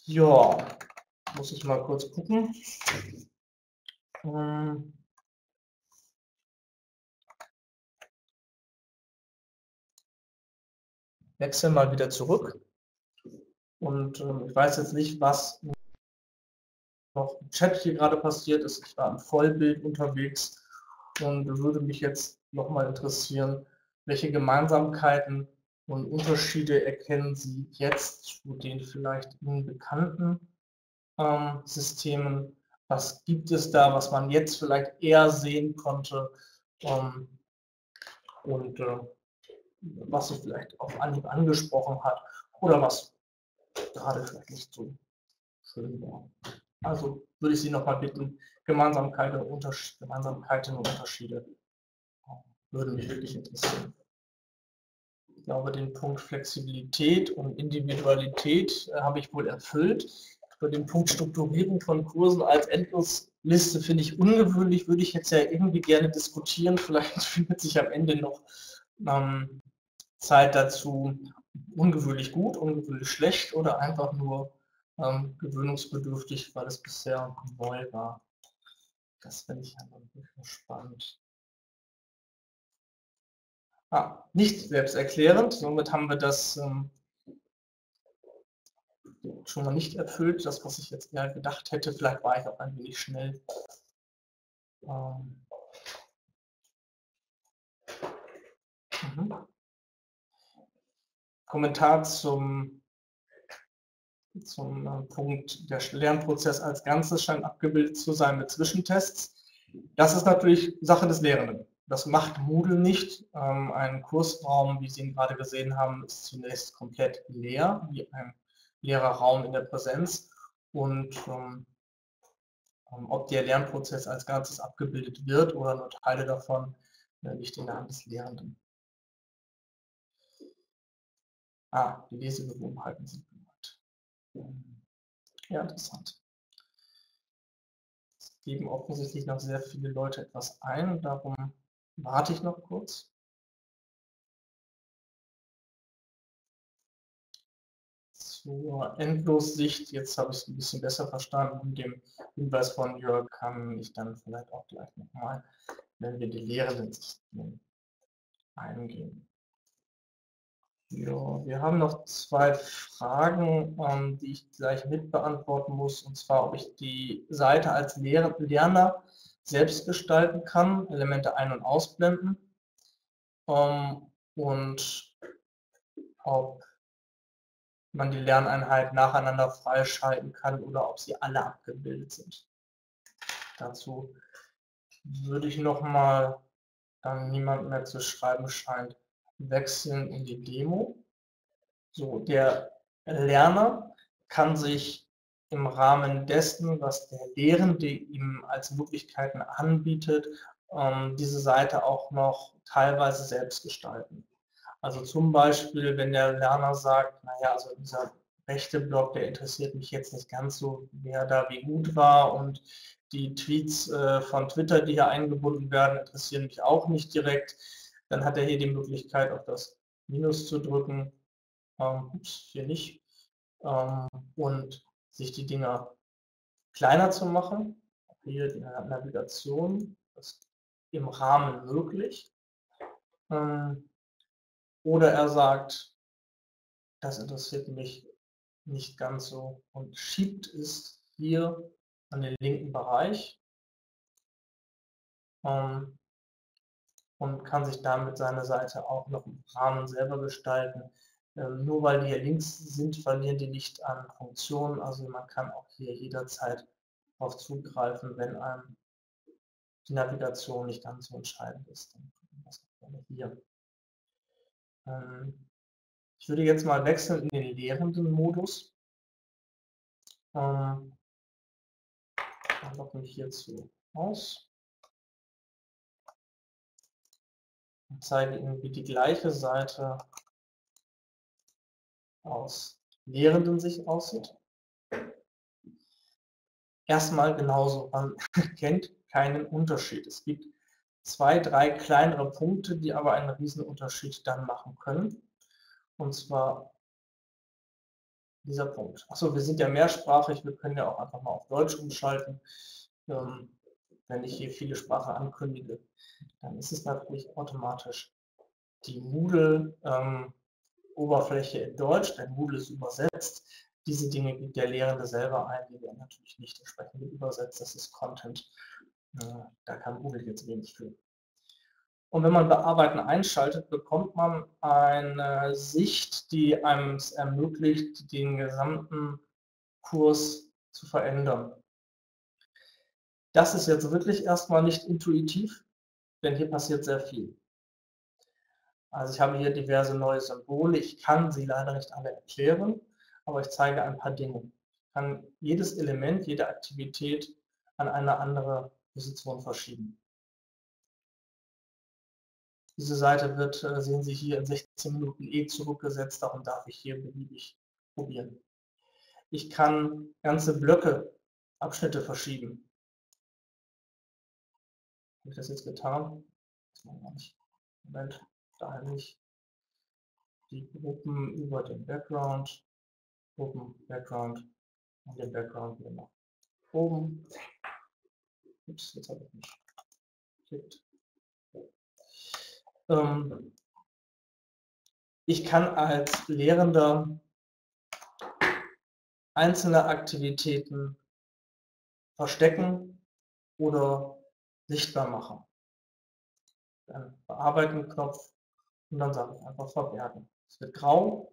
Ja, muss ich mal kurz gucken. Ähm, wechseln mal wieder zurück. Und ähm, ich weiß jetzt nicht, was noch im Chat hier gerade passiert ist. Ich war im Vollbild unterwegs und würde mich jetzt nochmal interessieren, welche Gemeinsamkeiten und Unterschiede erkennen Sie jetzt zu den vielleicht Ihnen bekannten ähm, Systemen? Was gibt es da, was man jetzt vielleicht eher sehen konnte ähm, und äh, was Sie vielleicht auf Anhieb angesprochen hat oder was gerade vielleicht nicht so schön war? Also würde ich Sie nochmal bitten, Gemeinsamkeiten und Unterschiede, Gemeinsamkeiten und Unterschiede würden mich wirklich interessieren. Ich glaube, den Punkt Flexibilität und Individualität äh, habe ich wohl erfüllt. Für den Punkt Strukturierung von Kursen als Endlosliste finde ich ungewöhnlich, würde ich jetzt ja irgendwie gerne diskutieren. Vielleicht findet sich am Ende noch ähm, Zeit dazu. Ungewöhnlich gut, ungewöhnlich schlecht oder einfach nur ähm, gewöhnungsbedürftig, weil es bisher neu war. Das finde ich ja wirklich spannend. Ah, nicht selbsterklärend, somit haben wir das ähm, schon mal nicht erfüllt, das, was ich jetzt eher gedacht hätte. Vielleicht war ich auch ein wenig schnell. Ähm, mhm. Kommentar zum, zum äh, Punkt, der Lernprozess als Ganzes scheint abgebildet zu sein mit Zwischentests. Das ist natürlich Sache des Lehrenden. Das macht Moodle nicht. Ähm, ein Kursraum, wie Sie ihn gerade gesehen haben, ist zunächst komplett leer, wie ein leerer Raum in der Präsenz. Und ähm, ob der Lernprozess als Ganzes abgebildet wird oder nur Teile davon, liegt in der Hand des Lehrenden. Ah, die Lesegewohnheiten sind gemeint. Ja, interessant. Es geben offensichtlich noch sehr viele Leute etwas ein, darum warte ich noch kurz. Zur Endlossicht, jetzt habe ich es ein bisschen besser verstanden, mit dem Hinweis von Jörg kann ich dann vielleicht auch gleich nochmal, wenn wir die Lehrenden eingehen. Ja, wir haben noch zwei Fragen, ähm, die ich gleich mit beantworten muss, und zwar, ob ich die Seite als Lerner selbst gestalten kann, Elemente ein- und ausblenden, ähm, und ob man die Lerneinheit nacheinander freischalten kann oder ob sie alle abgebildet sind. Dazu würde ich nochmal, dann niemand mehr zu schreiben scheint, wechseln in die Demo. So, der Lerner kann sich im Rahmen dessen, was der Lehrende ihm als Möglichkeiten anbietet, ähm, diese Seite auch noch teilweise selbst gestalten. Also zum Beispiel, wenn der Lerner sagt, naja, also dieser rechte Block, der interessiert mich jetzt nicht ganz so, wer da wie gut war, und die Tweets äh, von Twitter, die hier eingebunden werden, interessieren mich auch nicht direkt, dann hat er hier die Möglichkeit, auf das Minus zu drücken. Ähm, ups, hier nicht, ähm, und sich die Dinger kleiner zu machen. Hier die Navigation, das ist im Rahmen möglich. Ähm, oder er sagt, das interessiert mich nicht ganz so, und schiebt es hier an den linken Bereich ähm, und kann sich damit seine Seite auch noch im Rahmen selber gestalten. Ähm, nur weil die hier links sind, verlieren die nicht an Funktionen. Also man kann auch hier jederzeit darauf zugreifen, wenn einem die Navigation nicht ganz so entscheidend ist. Dann das gerne hier. Ähm, ich würde jetzt mal wechseln in den lehrenden Modus. Ähm, dann logge mich hierzu aus und zeige Ihnen, wie die gleiche Seite aus lehrenden Sicht aussieht. Erstmal genauso, man kennt keinen Unterschied. Es gibt zwei, drei kleinere Punkte, die aber einen riesen Unterschied dann machen können. Und zwar dieser Punkt. Achso, wir sind ja mehrsprachig, wir können ja auch einfach mal auf Deutsch umschalten. Ähm, wenn ich hier viele Sprachen ankündige, dann ist es natürlich automatisch die Moodle-Oberfläche ähm, in Deutsch, denn Moodle ist übersetzt. Diese Dinge gibt der Lehrende selber ein, die werden natürlich nicht entsprechend übersetzt. Das ist Content. Äh, da kann Moodle jetzt wenig für. Und wenn man Bearbeiten einschaltet, bekommt man eine Sicht, die einem es ermöglicht, den gesamten Kurs zu verändern. Das ist jetzt wirklich erstmal nicht intuitiv, denn hier passiert sehr viel. Also ich habe hier diverse neue Symbole. Ich kann sie leider nicht alle erklären, aber ich zeige ein paar Dinge. Ich kann jedes Element, jede Aktivität an eine andere Position verschieben. Diese Seite wird, sehen Sie hier, in sechzehn Minuten eh zurückgesetzt, darum darf ich hier beliebig probieren. Ich kann ganze Blöcke, Abschnitte verschieben. Habe ich das jetzt getan? Moment, daher nicht. Die Gruppen über den Background, Gruppen, Background und den Background wieder nach oben. Ups, jetzt habe ich mich geklickt. Ähm, ich kann als Lehrender einzelne Aktivitäten verstecken oder sichtbar machen. Dann Bearbeiten-Knopf und dann sage ich einfach verbergen. Es wird grau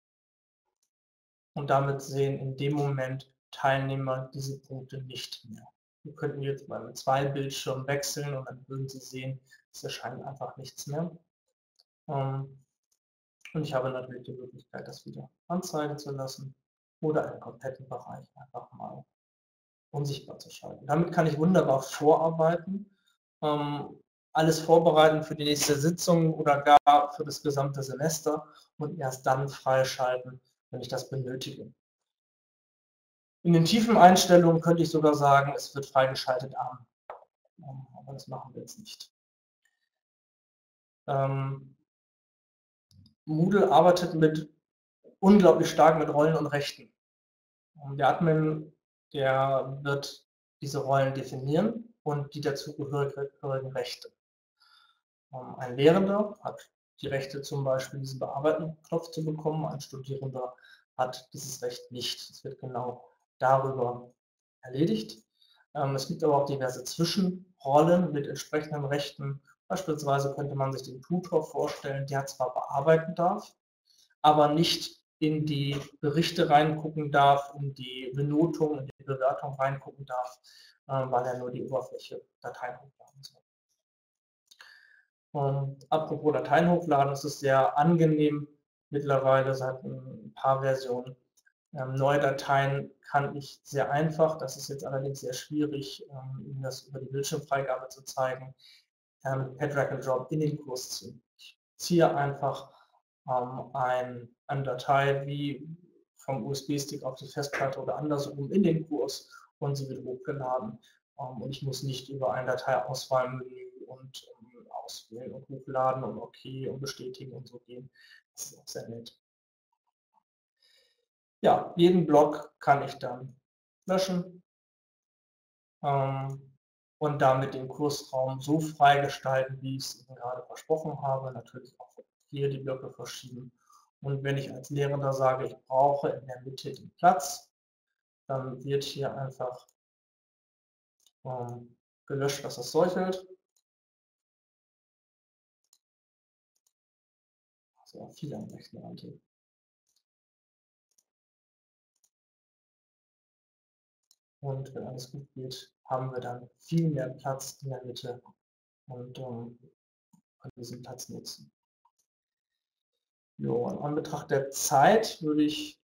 und damit sehen in dem Moment Teilnehmer diese Punkte nicht mehr. Wir könnten jetzt mal mit zwei Bildschirmen wechseln und dann würden Sie sehen, es erscheint einfach nichts mehr. Und ich habe natürlich die Möglichkeit, das wieder anzeigen zu lassen oder einen kompletten Bereich einfach mal unsichtbar zu schalten. Damit kann ich wunderbar vorarbeiten, alles vorbereiten für die nächste Sitzung oder gar für das gesamte Semester und erst dann freischalten, wenn ich das benötige. In den tiefen Einstellungen könnte ich sogar sagen, es wird freigeschaltet an. Aber das machen wir jetzt nicht. Ähm, Moodle arbeitet mit unglaublich stark mit Rollen und Rechten. Der Admin, der wird diese Rollen definieren und die dazugehörigen Rechte. Ein Lehrender hat die Rechte, zum Beispiel diesen Bearbeiten-Knopf zu bekommen. Ein Studierender hat dieses Recht nicht. Es wird genau darüber erledigt. Es gibt aber auch diverse Zwischenrollen mit entsprechenden Rechten. Beispielsweise könnte man sich den Tutor vorstellen, der zwar bearbeiten darf, aber nicht in die Berichte reingucken darf, in die Benotung, in die Bewertung reingucken darf, weil er nur die Oberfläche Dateien hochladen soll. Und apropos Dateien hochladen, ist es sehr angenehm mittlerweile seit ein paar Versionen. Ähm, neue Dateien kann ich sehr einfach, das ist jetzt allerdings sehr schwierig, ähm, Ihnen das über die Bildschirmfreigabe zu zeigen, ähm, per Drag and Drop in den Kurs ziehen. Ich ziehe einfach ähm, ein, eine Datei wie vom U S B-Stick auf die Festplatte oder andersrum in den Kurs und sie wird hochgeladen. Ähm, und ich muss nicht über ein Dateiauswahlmenü und um, auswählen und hochladen und okay und bestätigen und so gehen. Das ist auch sehr nett. Ja, jeden Block kann ich dann löschen ähm, und damit den Kursraum so frei gestalten, wie ich es Ihnen gerade versprochen habe. Natürlich auch hier die Blöcke verschieben. Und wenn ich als Lehrender sage, ich brauche in der Mitte den Platz, dann wird hier einfach ähm, gelöscht, was das säuselt. Also viel am rechten Rand hier. Und wenn alles gut geht, haben wir dann viel mehr Platz in der Mitte und ähm, können diesen Platz nutzen. Jo, in Anbetracht der Zeit würde ich,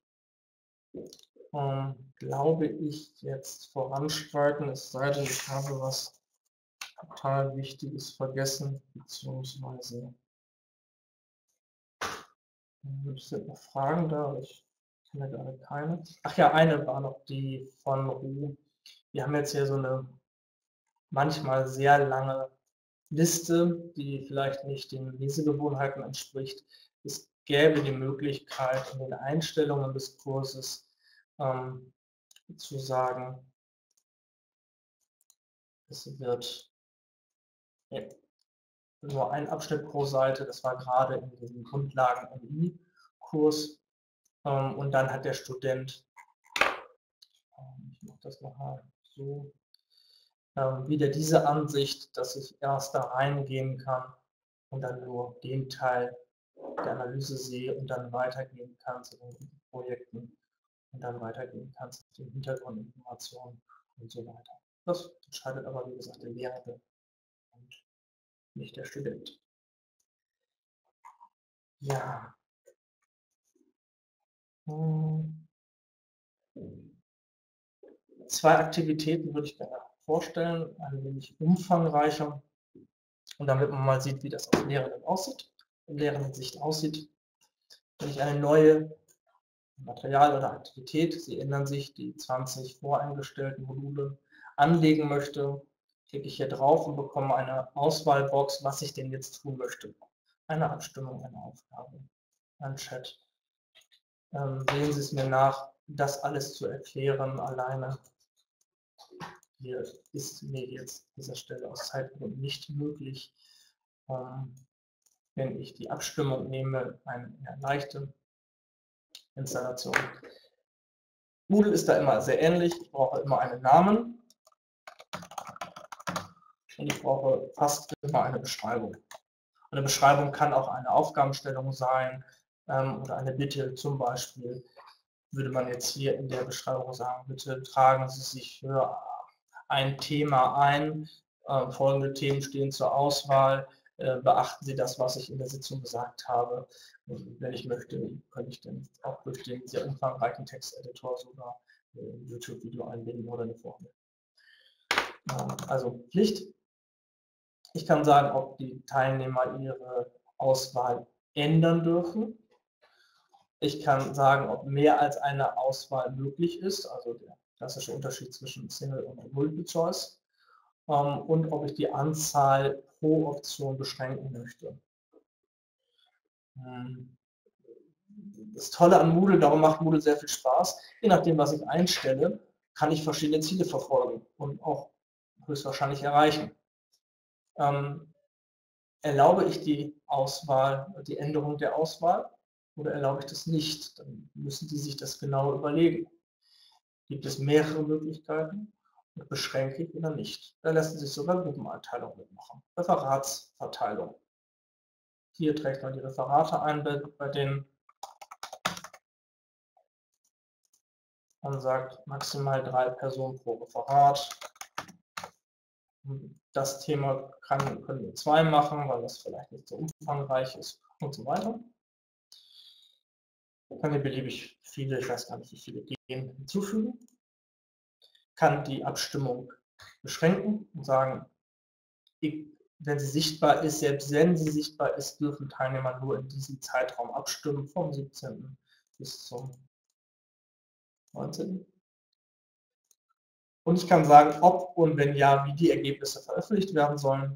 ähm, glaube ich, jetzt voranschreiten, es sei denn, ich habe was total Wichtiges vergessen, beziehungsweise es sind noch Fragen da, ich kenne gerade keine. Ach ja, eine war noch die von Ruh. Wir haben jetzt hier so eine manchmal sehr lange Liste, die vielleicht nicht den Lesegewohnheiten entspricht. Es gäbe die Möglichkeit, in den Einstellungen des Kurses ähm, zu sagen, es wird ja, nur ein Abschnitt pro Seite, das war gerade in diesem Grundlagen-M I-Kurs, ähm, und dann hat der Student, ähm, ich mache das nochmal so, ähm, wieder diese Ansicht, dass ich erst da reingehen kann und dann nur den Teil der Analyse sehe und dann weitergehen kann zu den Projekten und dann weitergehen kann zu den Hintergrundinformationen und so weiter. Das entscheidet aber, wie gesagt, der Lehrende und nicht der Student. Ja. Hm. Zwei Aktivitäten würde ich gerne vorstellen, ein wenig umfangreicher, und damit man mal sieht, wie das aus Lehrenden aussieht, in lehrenden Sicht aussieht. Wenn ich eine neue Material oder Aktivität, sie ändern sich, die zwanzig voreingestellten Module anlegen möchte, klicke ich hier drauf und bekomme eine Auswahlbox, was ich denn jetzt tun möchte. Eine Abstimmung, eine Aufgabe, ein Chat. Ähm, sehen Sie es mir nach, das alles zu erklären alleine. Hier ist mir jetzt an dieser Stelle aus Zeitgründen nicht möglich. Ähm, wenn ich die Abstimmung nehme, eine eher leichte Installation. Moodle ist da immer sehr ähnlich. Ich brauche immer einen Namen und ich brauche fast immer eine Beschreibung. Eine Beschreibung kann auch eine Aufgabenstellung sein ähm, oder eine Bitte. Zum Beispiel würde man jetzt hier in der Beschreibung sagen, bitte tragen Sie sich für ein Thema ein. Äh, folgende Themen stehen zur Auswahl. Äh, beachten Sie das, was ich in der Sitzung gesagt habe. Und wenn ich möchte, kann ich dann auch durch den sehr umfangreichen Texteditor sogar ein YouTube-Video einbinden oder eine Formel. Ähm, also Pflicht. Ich kann sagen, ob die Teilnehmer ihre Auswahl ändern dürfen. Ich kann sagen, ob mehr als eine Auswahl möglich ist, also der klassische Unterschied zwischen Single und Multiple Choice, und ob ich die Anzahl pro Option beschränken möchte. Das Tolle an Moodle, darum macht Moodle sehr viel Spaß, je nachdem, was ich einstelle, kann ich verschiedene Ziele verfolgen und auch höchstwahrscheinlich erreichen. Ähm, erlaube ich die Auswahl, die Änderung der Auswahl oder erlaube ich das nicht? Dann müssen die sich das genau überlegen. Gibt es mehrere Möglichkeiten? Und beschränke ich oder nicht? Da lassen sich sogar Gruppeneinteilungen mitmachen. Referatsverteilung. Hier trägt man die Referate ein, bei denen man sagt, maximal drei Personen pro Referat. Das Thema kann, können wir zwei machen, weil das vielleicht nicht so umfangreich ist und so weiter. Kann ich beliebig viele, ich weiß gar nicht, wie viele gehen, hinzufügen. Kann die Abstimmung beschränken und sagen, wenn sie sichtbar ist, selbst wenn sie sichtbar ist, dürfen Teilnehmer nur in diesem Zeitraum abstimmen, vom siebzehnten bis zum neunzehnten Und ich kann sagen, ob und wenn ja, wie die Ergebnisse veröffentlicht werden sollen,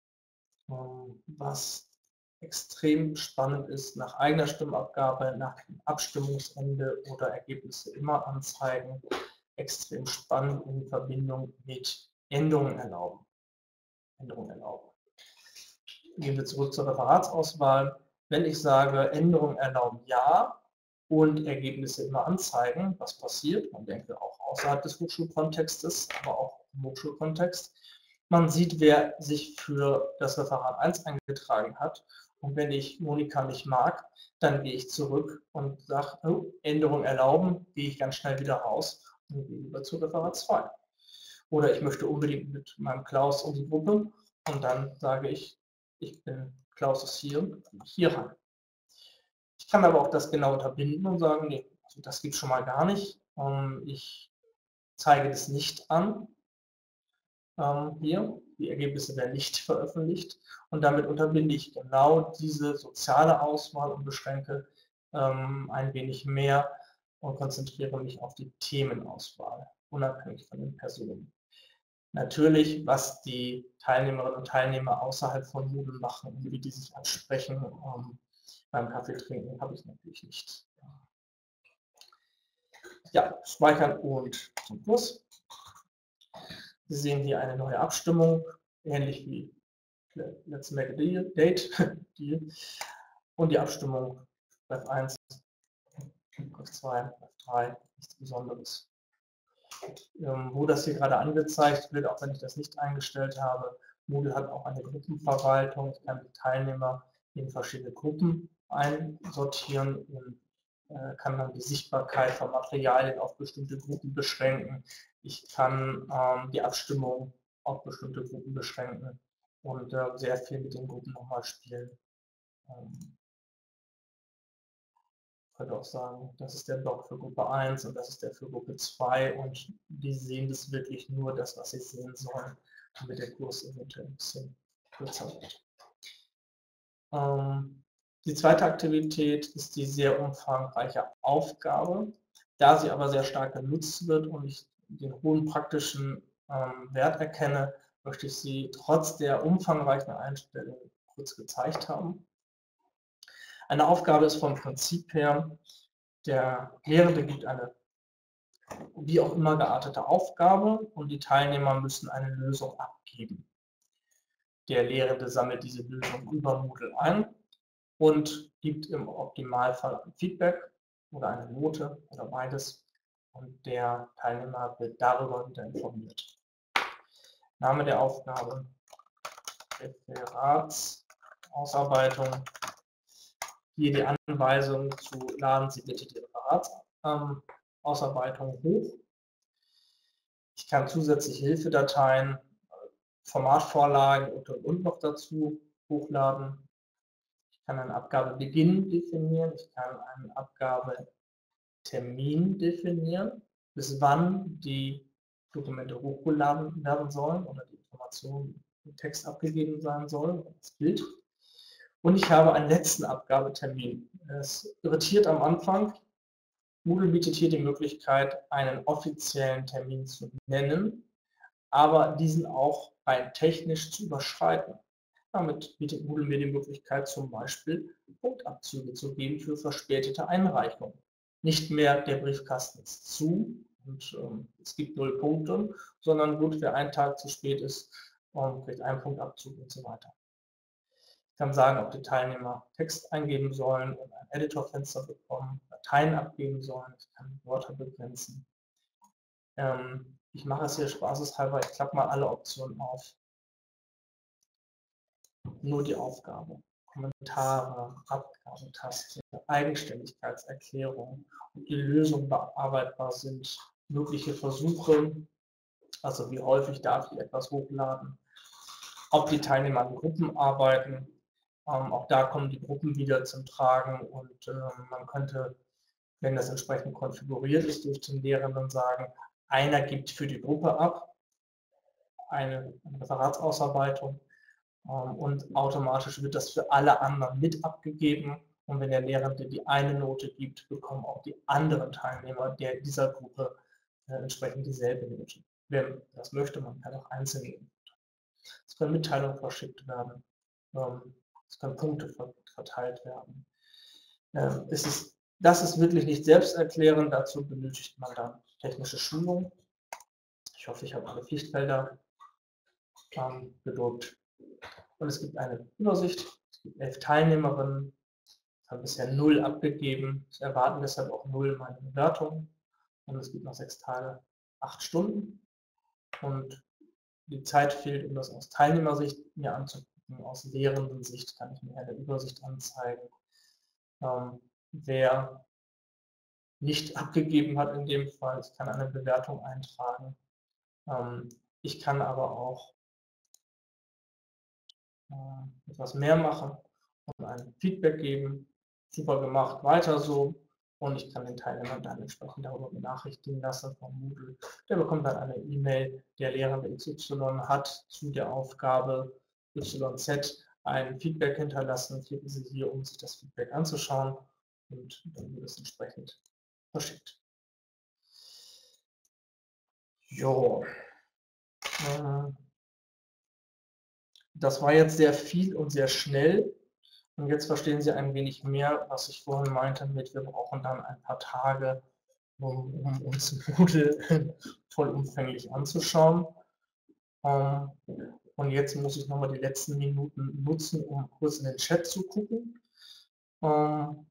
was extrem spannend ist, nach eigener Stimmabgabe, nach dem Abstimmungsende oder Ergebnisse immer anzeigen, extrem spannend in Verbindung mit Änderungen erlauben. Änderungen erlauben. Gehen wir zurück zur Referatsauswahl. Wenn ich sage, Änderungen erlauben ja und Ergebnisse immer anzeigen, was passiert? Man denke auch außerhalb des Hochschulkontextes, aber auch im Hochschulkontext. Man sieht, wer sich für das Referat eins eingetragen hat. Und wenn ich Monika nicht mag, dann gehe ich zurück und sage, oh, Änderung erlauben, gehe ich ganz schnell wieder raus und gehe über zu Referat zwei. Oder ich möchte unbedingt mit meinem Klaus in die Gruppe und dann sage ich, ich bin Klaus ist hier, hier rein. Ich kann aber auch das genau unterbinden und sagen, nee, also das gibt es schon mal gar nicht. Ich zeige das nicht an. Hier, die Ergebnisse werden nicht veröffentlicht und damit unterbinde ich genau diese soziale Auswahl und beschränke ähm, ein wenig mehr und konzentriere mich auf die Themenauswahl, unabhängig von den Personen. Natürlich, was die Teilnehmerinnen und Teilnehmer außerhalb von Moodle machen, wie die sich absprechen, ähm, beim Kaffee trinken habe ich natürlich nicht. Ja, speichern und zum Kurs. Sie sehen hier eine neue Abstimmung, ähnlich wie Let's Make a Deal, Date, Deal. Und die Abstimmung F eins, F zwei, F drei, nichts Besonderes. Ähm, wo das hier gerade angezeigt wird, auch wenn ich das nicht eingestellt habe, Moodle hat auch eine Gruppenverwaltung. Ich kann die Teilnehmer in verschiedene Gruppen einsortieren und äh, kann dann die Sichtbarkeit von Materialien auf bestimmte Gruppen beschränken. Ich kann ähm, die Abstimmung auf bestimmte Gruppen beschränken und äh, sehr viel mit den Gruppen nochmal spielen. Ähm, ich könnte auch sagen, das ist der Block für Gruppe eins und das ist der für Gruppe zwei und die sehen das wirklich nur das, was sie sehen sollen, damit der Kurs eventuell ein bisschen kürzer wird. Ähm, die zweite Aktivität ist die sehr umfangreiche Aufgabe. Da sie aber sehr stark genutzt wird und ich den hohen praktischen ähm, Wert erkenne, möchte ich sie trotz der umfangreichen Einstellung kurz gezeigt haben. Eine Aufgabe ist vom Prinzip her, der Lehrende gibt eine wie auch immer geartete Aufgabe und die Teilnehmer müssen eine Lösung abgeben. Der Lehrende sammelt diese Lösung über Moodle ein und gibt im Optimalfall ein Feedback oder eine Note oder beides und der Teilnehmer wird darüber wieder informiert. Name der Aufgabe, Referatsausarbeitung. Hier die Anweisung zu laden Sie bitte die Referatsausarbeitung hoch. Ich kann zusätzliche Hilfedateien, Formatvorlagen und und und noch dazu hochladen. Ich kann einen Abgabebeginn definieren, ich kann einen Abgabetermin definieren, bis wann die Dokumente hochgeladen werden sollen oder die Informationen im Text abgegeben sein sollen, das Bild. Und ich habe einen letzten Abgabetermin. Es irritiert am Anfang. Moodle bietet hier die Möglichkeit, einen offiziellen Termin zu nennen, aber diesen auch rein technisch zu überschreiten. Damit bietet Moodle mir die Möglichkeit, zum Beispiel Punktabzüge zu geben für verspätete Einreichungen. Nicht mehr der Briefkasten ist zu und ähm, es gibt null Punkte, sondern gut, wer einen Tag zu spät ist, ähm, kriegt einen Punktabzug und so weiter. Ich kann sagen, ob die Teilnehmer Text eingeben sollen und ein Editorfenster bekommen, Dateien abgeben sollen, ich kann Wörter begrenzen. Ähm, ich mache es hier spaßeshalber, ich klappe mal alle Optionen auf. Nur die Aufgabe, Kommentare, Abgabetaste, Eigenständigkeitserklärung, ob die Lösungen bearbeitbar sind, mögliche Versuche, also wie häufig darf ich etwas hochladen, ob die Teilnehmer in Gruppen arbeiten, ähm, auch da kommen die Gruppen wieder zum Tragen und äh, man könnte, wenn das entsprechend konfiguriert ist, durch den Lehrenden sagen, einer gibt für die Gruppe ab, eine, eine Referatsausarbeitung, und automatisch wird das für alle anderen mit abgegeben und wenn der Lehrende die eine Note gibt, bekommen auch die anderen Teilnehmer der, dieser Gruppe äh, entsprechend dieselbe Note. Wer das möchte, man kann auch einzeln nehmen. Es können Mitteilungen verschickt werden, ähm, es können Punkte verteilt werden. Ähm, es ist, das ist wirklich nicht selbsterklärend, dazu benötigt man dann technische Schulung. Ich hoffe, ich habe alle Pflichtfelder ähm, gedruckt. Und es gibt eine Übersicht, es gibt elf Teilnehmerinnen, es haben bisher null abgegeben, es erwarten deshalb auch null meine Bewertung. Und es gibt noch sechs Tage, acht Stunden. Und die Zeit fehlt, um das aus Teilnehmersicht mir anzugucken. Aus Lehrenden-Sicht kann ich mir eine Übersicht anzeigen. Ähm, wer nicht abgegeben hat in dem Fall, ich kann eine Bewertung eintragen. Ähm, ich kann aber auch etwas mehr machen und ein Feedback geben. Super gemacht, weiter so. Und ich kann den Teilnehmer dann entsprechend darüber benachrichtigen lassen von Moodle. Der bekommt dann eine E-Mail, der Lehrende X Y hat zu der Aufgabe Y Z ein Feedback hinterlassen. Klicken Sie hier, um sich das Feedback anzuschauen und dann wird es entsprechend verschickt. Jo. Das war jetzt sehr viel und sehr schnell. Und jetzt verstehen Sie ein wenig mehr, was ich vorhin meinte mit, wir brauchen dann ein paar Tage, um, um uns Moodle vollumfänglich anzuschauen. Ähm, und jetzt muss ich nochmal die letzten Minuten nutzen, um kurz in den Chat zu gucken ähm,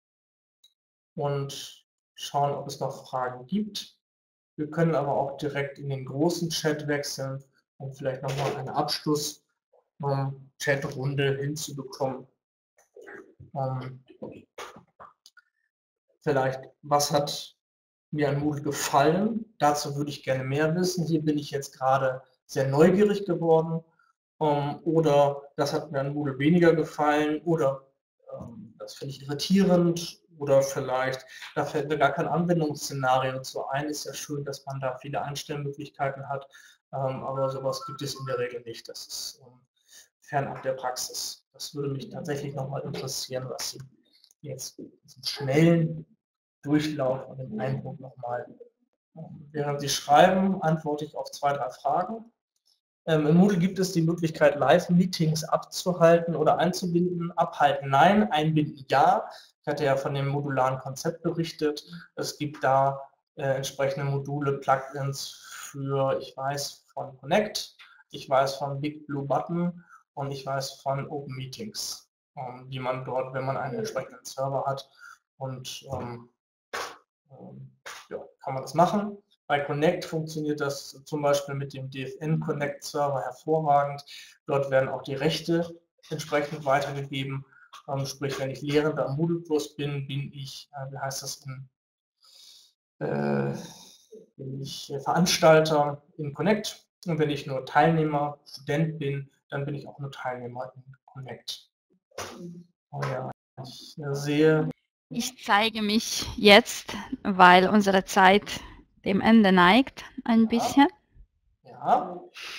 und schauen, ob es noch Fragen gibt. Wir können aber auch direkt in den großen Chat wechseln, um vielleicht nochmal eine Abschluss-Chatrunde hinzubekommen. Ähm, vielleicht, was hat mir an Moodle gefallen? Dazu würde ich gerne mehr wissen. Hier bin ich jetzt gerade sehr neugierig geworden. Ähm, oder das hat mir an Moodle weniger gefallen. Oder ähm, das finde ich irritierend. Oder vielleicht, da fällt mir gar kein Anwendungsszenario zu ein. Ist ja schön, dass man da viele Einstellmöglichkeiten hat. Ähm, aber sowas gibt es in der Regel nicht. Das ist ähm, fernab der Praxis. Das würde mich tatsächlich nochmal interessieren, was Sie jetzt diesen schnellen Durchlauf und den Eindruck nochmal. Während Sie schreiben, antworte ich auf zwei, drei Fragen. Ähm, Im Moodle gibt es die Möglichkeit, Live-Meetings abzuhalten oder einzubinden. Abhalten nein, einbinden ja. Ich hatte ja von dem modularen Konzept berichtet. Es gibt da äh, entsprechende Module, Plugins für, ich weiß, von Connect, ich weiß von Big Blue Button und ich weiß von Open Meetings, ähm, die man dort, wenn man einen entsprechenden Server hat, und ähm, ähm, ja, kann man das machen. Bei Connect funktioniert das zum Beispiel mit dem D F N Connect Server hervorragend. Dort werden auch die Rechte entsprechend weitergegeben. Ähm, sprich, wenn ich Lehrender am Moodle Kurs bin, bin ich, äh, wie heißt das, in, äh, bin ich Veranstalter in Connect. Und wenn ich nur Teilnehmer, Student bin, dann bin ich auch nur Teilnehmer in Connect. Oh ja, ich äh, sehe. Ich zeige mich jetzt, weil unsere Zeit dem Ende neigt, ein Ja. bisschen. Ja.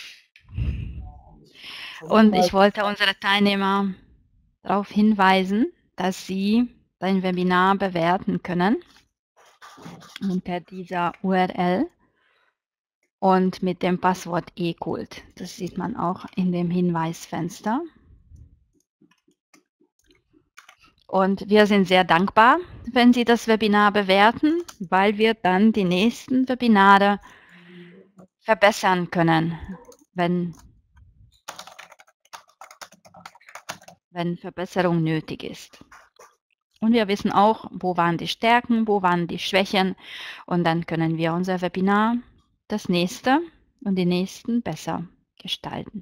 Und ich wollte unsere Teilnehmer darauf hinweisen, dass sie dein Webinar bewerten können unter dieser U R L und mit dem Passwort eCult. Das sieht man auch in dem Hinweisfenster. Und wir sind sehr dankbar, wenn Sie das Webinar bewerten, weil wir dann die nächsten Webinare verbessern können, wenn, wenn Verbesserung nötig ist. Und wir wissen auch, wo waren die Stärken, wo waren die Schwächen, und dann können wir unser Webinar, das nächste und die nächsten besser gestalten.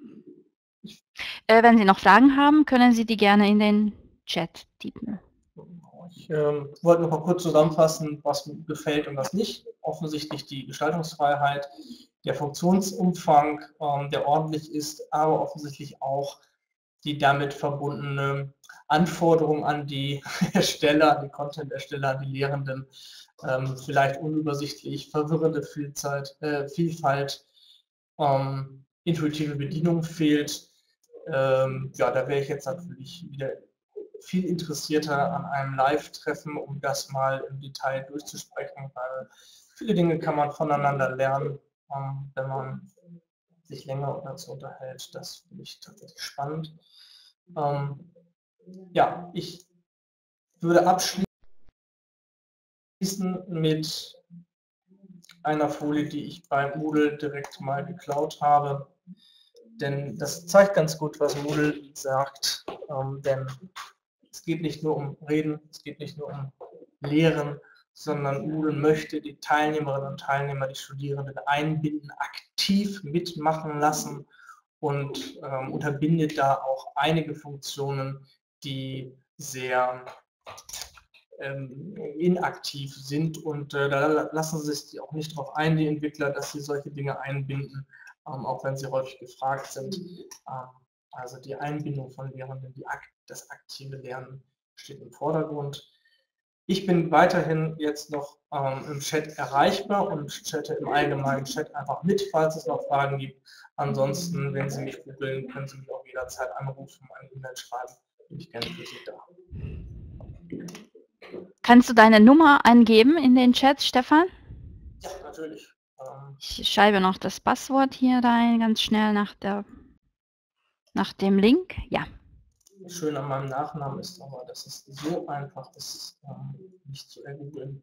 Äh, wenn Sie noch Fragen haben, können Sie die gerne in den Chat tippen. Ich äh, wollte noch mal kurz zusammenfassen, was mir gefällt und was nicht. Offensichtlich die Gestaltungsfreiheit, der Funktionsumfang, ähm, der ordentlich ist, aber offensichtlich auch die damit verbundene Anforderung an die Ersteller, an die Content-Ersteller, an die Lehrenden, ähm, vielleicht unübersichtlich, verwirrende Vielzeit, äh, Vielfalt, ähm, intuitive Bedienung fehlt. Ähm, ja, da wäre ich jetzt natürlich wieder viel interessierter an einem Live-Treffen, um das mal im Detail durchzusprechen, weil viele Dinge kann man voneinander lernen, ähm, wenn man sich länger dazu unterhält. Das finde ich tatsächlich spannend. Ähm, ja, ich würde abschließen mit einer Folie, die ich bei Moodle direkt mal geklaut habe. Denn das zeigt ganz gut, was Moodle sagt. Ähm, denn es geht nicht nur um Reden, es geht nicht nur um Lehren, sondern Moodle möchte die Teilnehmerinnen und Teilnehmer, die Studierenden einbinden, aktiv mitmachen lassen und ähm, unterbindet da auch einige Funktionen, die sehr ähm, inaktiv sind, und äh, da lassen sie sich auch nicht darauf ein, die Entwickler, dass sie solche Dinge einbinden, ähm, auch wenn sie häufig gefragt sind. Ähm, also die Einbindung von Lehrenden, die, das aktive Lernen steht im Vordergrund. Ich bin weiterhin jetzt noch ähm, im Chat erreichbar und chatte im allgemeinen Chat einfach mit, falls es noch Fragen gibt. Ansonsten, wenn Sie mich googeln, können Sie mich auch jederzeit anrufen, eine E-Mail schreiben. Bin ich gerne für Sie da. Kannst du deine Nummer eingeben in den Chat, Stefan? Ja, natürlich. Ähm, ich schreibe noch das Passwort hier rein, ganz schnell nach, der, nach dem Link. Ja. schön an meinem Nachnamen ist aber, dass es so einfach ist, ähm, nicht zu ergoogeln.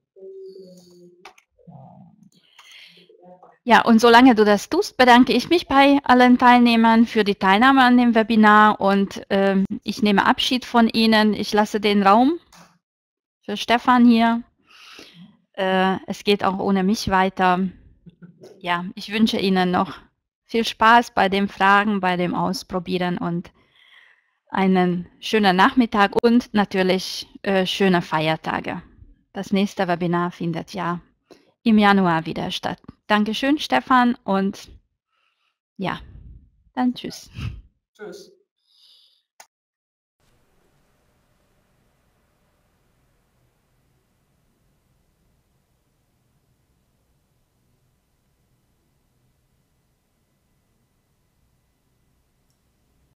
Ja, und solange du das tust, bedanke ich mich bei allen Teilnehmern für die Teilnahme an dem Webinar und ähm, ich nehme Abschied von Ihnen. Ich lasse den Raum für Stefan hier. Äh, es geht auch ohne mich weiter. Ja, ich wünsche Ihnen noch viel Spaß bei den Fragen, bei dem Ausprobieren und einen schönen Nachmittag und natürlich äh, schöne Feiertage. Das nächste Webinar findet ja im Januar wieder statt. Dankeschön, Stefan, und ja, dann tschüss. Tschüss.